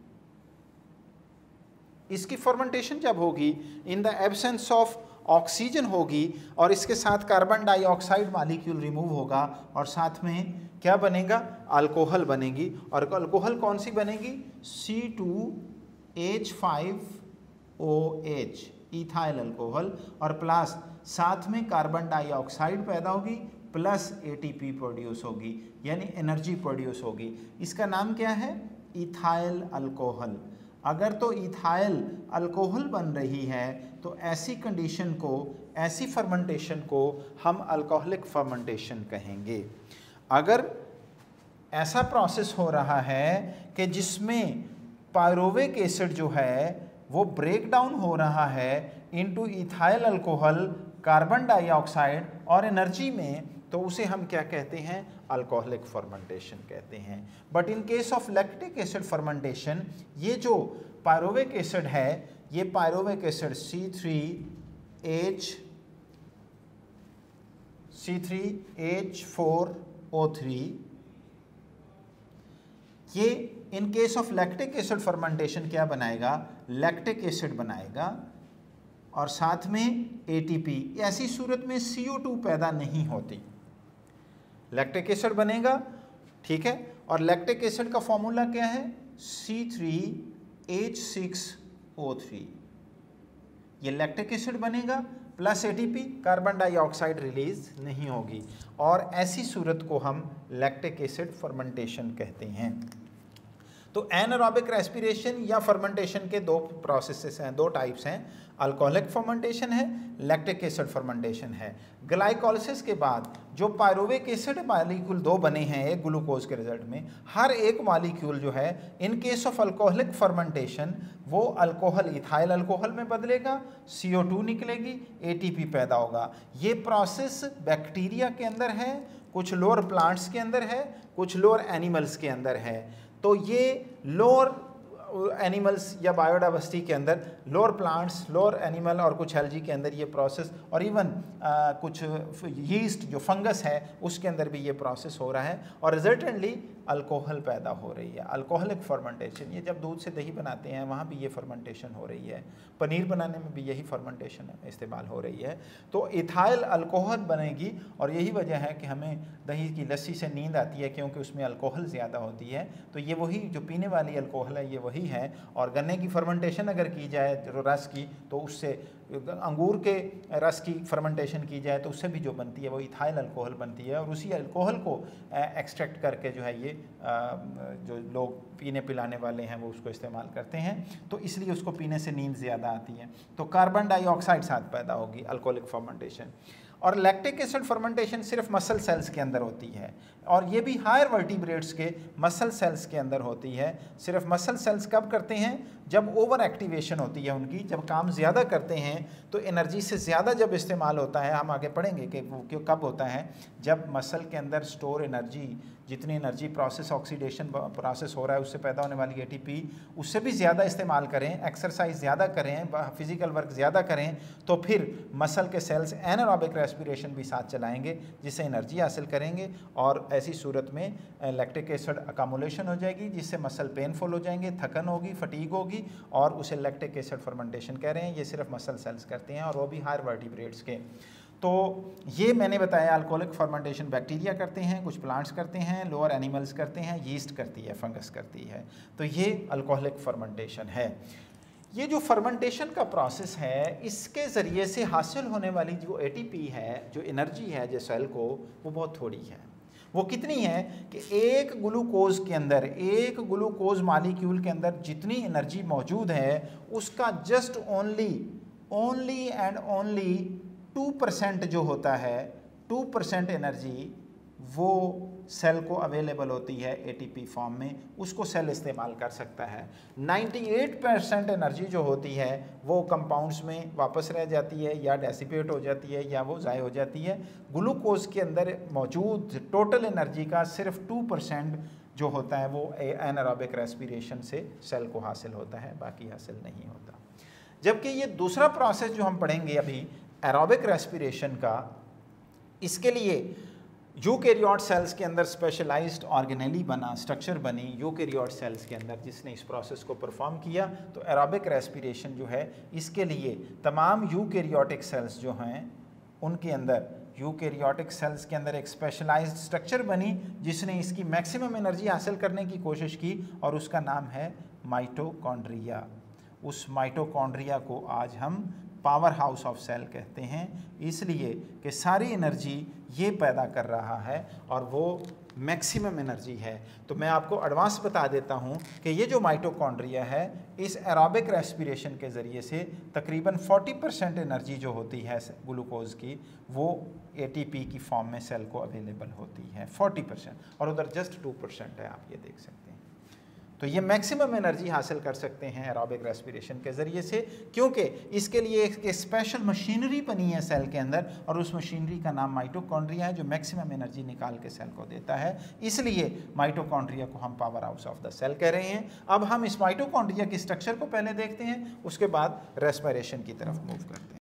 इसकी फर्मेंटेशन जब होगी in the absence of oxygen होगी और इसके साथ कार्बन डाइऑक्साइड मॉलिक्यूल रिमूव होगा और साथ में क्या बनेगा, अल्कोहल बनेगी। और अल्कोहल कौन सी बनेगी, C2H5OH, इथाइल अल्कोहल, और प्लस साथ में कार्बन डाइऑक्साइड पैदा होगी प्लस ATP प्रोड्यूस होगी, यानी एनर्जी प्रोड्यूस होगी। इसका नाम क्या है, इथाइल अल्कोहल। अगर तो इथाइल अल्कोहल बन रही है तो ऐसी कंडीशन को, ऐसी फर्मेंटेशन को हम अल्कोहलिक फर्मेंटेशन कहेंगे। अगर ऐसा प्रोसेस हो रहा है कि जिसमें पायरोविक एसिड जो है वो ब्रेक डाउन हो रहा है into ethyl alcohol, carbon dioxide और एनर्जी में, तो उसे हम क्या कहते हैं, अल्कोहलिक फर्मेंटेशन कहते हैं। But in case of lactic acid fermentation, ये जो पायरोविक एसिड है, ये पायरोविक एसिड C3H4O3, ये in case of lactic acid fermentation क्या बनाएगा, लैक्टिक एसिड बनाएगा और साथ में ATP। ऐसी सूरत में CO2 पैदा नहीं होती, लैक्टिक एसिड बनेगा, ठीक है। और लैक्टिक एसिड का फॉर्मूला क्या है, C3H6O3। ये लैक्टिक एसिड बनेगा plus ATP, carbon dioxide release नहीं होगी और ऐसी सूरत को हम लैक्टिक एसिड फर्मेंटेशन कहते हैं। तो एनारोबिक रेस्पिरेशन या फर्मेंटेशन के दो प्रोसेसेस हैं, दो टाइप्स हैं, अल्कोहलिक फर्मेंटेशन है, लैक्टिक एसिड फर्मेंटेशन है। ग्लाइकोलिसिस के बाद जो पायरोविक एसिड मॉलिक्यूल दो बने हैं एक ग्लूकोज के रिजल्ट में, हर एक मॉलिक्यूल जो है in case of alcoholic fermentation वो अल्कोहल इथाइल अल्कोहल में बदलेगा, CO2 निकलेगी, ATP पैदा होगा। ये प्रोसेस बैक्टीरिया के अंदर है, कुछ लोअर प्लांट्स के अंदर है, कुछ लोअर एनिमल्स के अंदर है। तो ये लोअर एनिमल्स या बायोडाइवर्सिटी के अंदर, लोअर प्लांट्स, लोअर एनिमल और कुछ एल्जी के अंदर ये प्रोसेस, और इवन कुछ यीस्ट जो फंगस है उसके अंदर भी ये प्रोसेस हो रहा है, और रिजल्टेंटली अल्कोहल पैदा हो रही है, अल्कोहलिक फर्मेंटेशन। ये जब दूध से दही बनाते हैं वहाँ भी ये फर्मेंटेशन हो रही है, पनीर बनाने में भी यही फर्मेंटेशन इस्तेमाल हो रही है। तो इथाइल अल्कोहल बनेगी, और यही वजह है कि हमें दही की लस्सी से नींद आती है, क्योंकि उसमें अल्कोहल ज़्यादा होती है। तो ये वही जो पीने वाली अल्कोहल है ये वही है। और गन्ने की फर्मेंटेशन अगर की जाए रस की, तो उससे अंगूर के रस की फर्मेंटेशन की जाए तो उससे भी जो बनती है वो इथाइल अल्कोहल बनती है, और उसी अल्कोहल को एक्सट्रैक्ट करके जो है ये जो लोग पीने पिलाने वाले हैं वो उसको इस्तेमाल करते हैं, तो इसलिए उसको पीने से नींद ज़्यादा आती है। तो कार्बन डाइऑक्साइड साथ पैदा होगी, अल्कोहलिक फर्मेंटेशन। और लैक्टिक एसिड फर्मेंटेशन सिर्फ मसल सेल्स के अंदर होती है, और ये भी हायर वर्टिब्रेट्स के मसल सेल्स के अंदर होती है। सिर्फ मसल सेल्स कब करते हैं? जब ओवर एक्टिवेशन होती है उनकी, जब काम ज़्यादा करते हैं तो एनर्जी से ज़्यादा जब इस्तेमाल होता है, हम आगे पढ़ेंगे कि वो क्यों कब होता है, जब मसल के अंदर स्टोर एनर्जी, जितनी एनर्जी प्रोसेस ऑक्सीडेशन प्रोसेस हो रहा है उससे पैदा होने वाली एटीपी, उससे भी ज़्यादा इस्तेमाल करें, एक्सरसाइज ज़्यादा करें, फिजिकल वर्क ज़्यादा करें, तो फिर मसल के सेल्स एनारोबिक रेस्पिरेशन भी साथ चलाएंगे, जिससे एनर्जी हासिल करेंगे, और ऐसी सूरत में लैक्टिक एसिड अकामुलेशन हो जाएगी, जिससे मसल पेनफुल हो जाएंगे, थकन होगी, फटीग होगी, और उसे लैक्टिक एसिड फर्मेंटेशन कह रहे हैं। ये सिर्फ मसल सेल्स करते हैं, और वो भी हायर वर्टिब्रेट्स के। तो ये मैंने बताया अल्कोहलिक फर्मेंटेशन बैक्टीरिया करते हैं, कुछ प्लांट्स करते हैं, लोअर एनिमल्स करते हैं, यीस्ट करती है, फंगस करती है। तो ये अल्कोहलिक फर्मेंटेशन है। ये जो फर्मेंटेशन का प्रोसेस है, इसके ज़रिए से हासिल होने वाली जो एटीपी है, जो एनर्जी है जो सेल को, वो बहुत थोड़ी है। वो कितनी है कि एक ग्लूकोज के अंदर, एक ग्लूकोज मॉलिक्यूल के अंदर जितनी एनर्जी मौजूद है उसका जस्ट ओनली एंड ओनली 2% जो होता है, 2% एनर्जी वो सेल को अवेलेबल होती है एटीपी फॉर्म में, उसको सेल इस्तेमाल कर सकता है। 98% एनर्जी जो होती है वो कंपाउंड्स में वापस रह जाती है, या डेसिपेट हो जाती है, या वो ज़ाय हो जाती है। ग्लूकोज के अंदर मौजूद टोटल एनर्जी का सिर्फ 2% जो होता है वो एनारोबिक रेस्पिरेशन से सेल को हासिल होता है, बाकी हासिल नहीं होता। जबकि ये दूसरा प्रोसेस जो हम पढ़ेंगे अभी, एरोबिक रेस्पिरेशन का, इसके लिए यूकैरियोट सेल्स के अंदर स्पेशलाइज्ड ऑर्गेनेली बना, स्ट्रक्चर बनी यूकैरियोट सेल्स के अंदर, जिसने इस प्रोसेस को परफॉर्म किया। तो एरोबिक रेस्पिरेशन जो है, इसके लिए तमाम यूकैरियोटिक सेल्स जो हैं उनके अंदर, यूकैरियोटिक सेल्स के अंदर एक स्पेशलाइज्ड स्ट्रक्चर बनी, जिसने इसकी मैक्सिमम एनर्जी हासिल करने की कोशिश की, और उसका नाम है माइटोकॉन्ड्रिया। उस माइटोकॉन्ड्रिया को आज हम पावर हाउस ऑफ सेल कहते हैं, इसलिए कि सारी एनर्जी ये पैदा कर रहा है और वो मैक्सिमम एनर्जी है। तो मैं आपको एडवांस बता देता हूँ कि ये जो माइटोकॉन्ड्रिया है, इस एरोबिक रेस्पिरेशन के ज़रिए से तकरीबन 40% एनर्जी जो होती है ग्लूकोज की, वो एटीपी की फॉर्म में सेल को अवेलेबल होती है, 40%, और उधर जस्ट 2% है, आप ये देख सकते हैं। तो ये मैक्सिमम एनर्जी हासिल कर सकते हैं एरोबिक रेस्पिरेशन के ज़रिए से, क्योंकि इसके लिए एक स्पेशल मशीनरी बनी है सेल के अंदर, और उस मशीनरी का नाम माइटोकॉन्ड्रिया है, जो मैक्सिमम एनर्जी निकाल के सेल को देता है। इसलिए माइटोकॉन्ड्रिया को हम powerhouse of the cell कह रहे हैं। अब हम इस माइटोकॉन्ड्रिया की स्ट्रक्चर को पहले देखते हैं, उसके बाद रेस्पिरेशन की तरफ मूव करते हैं।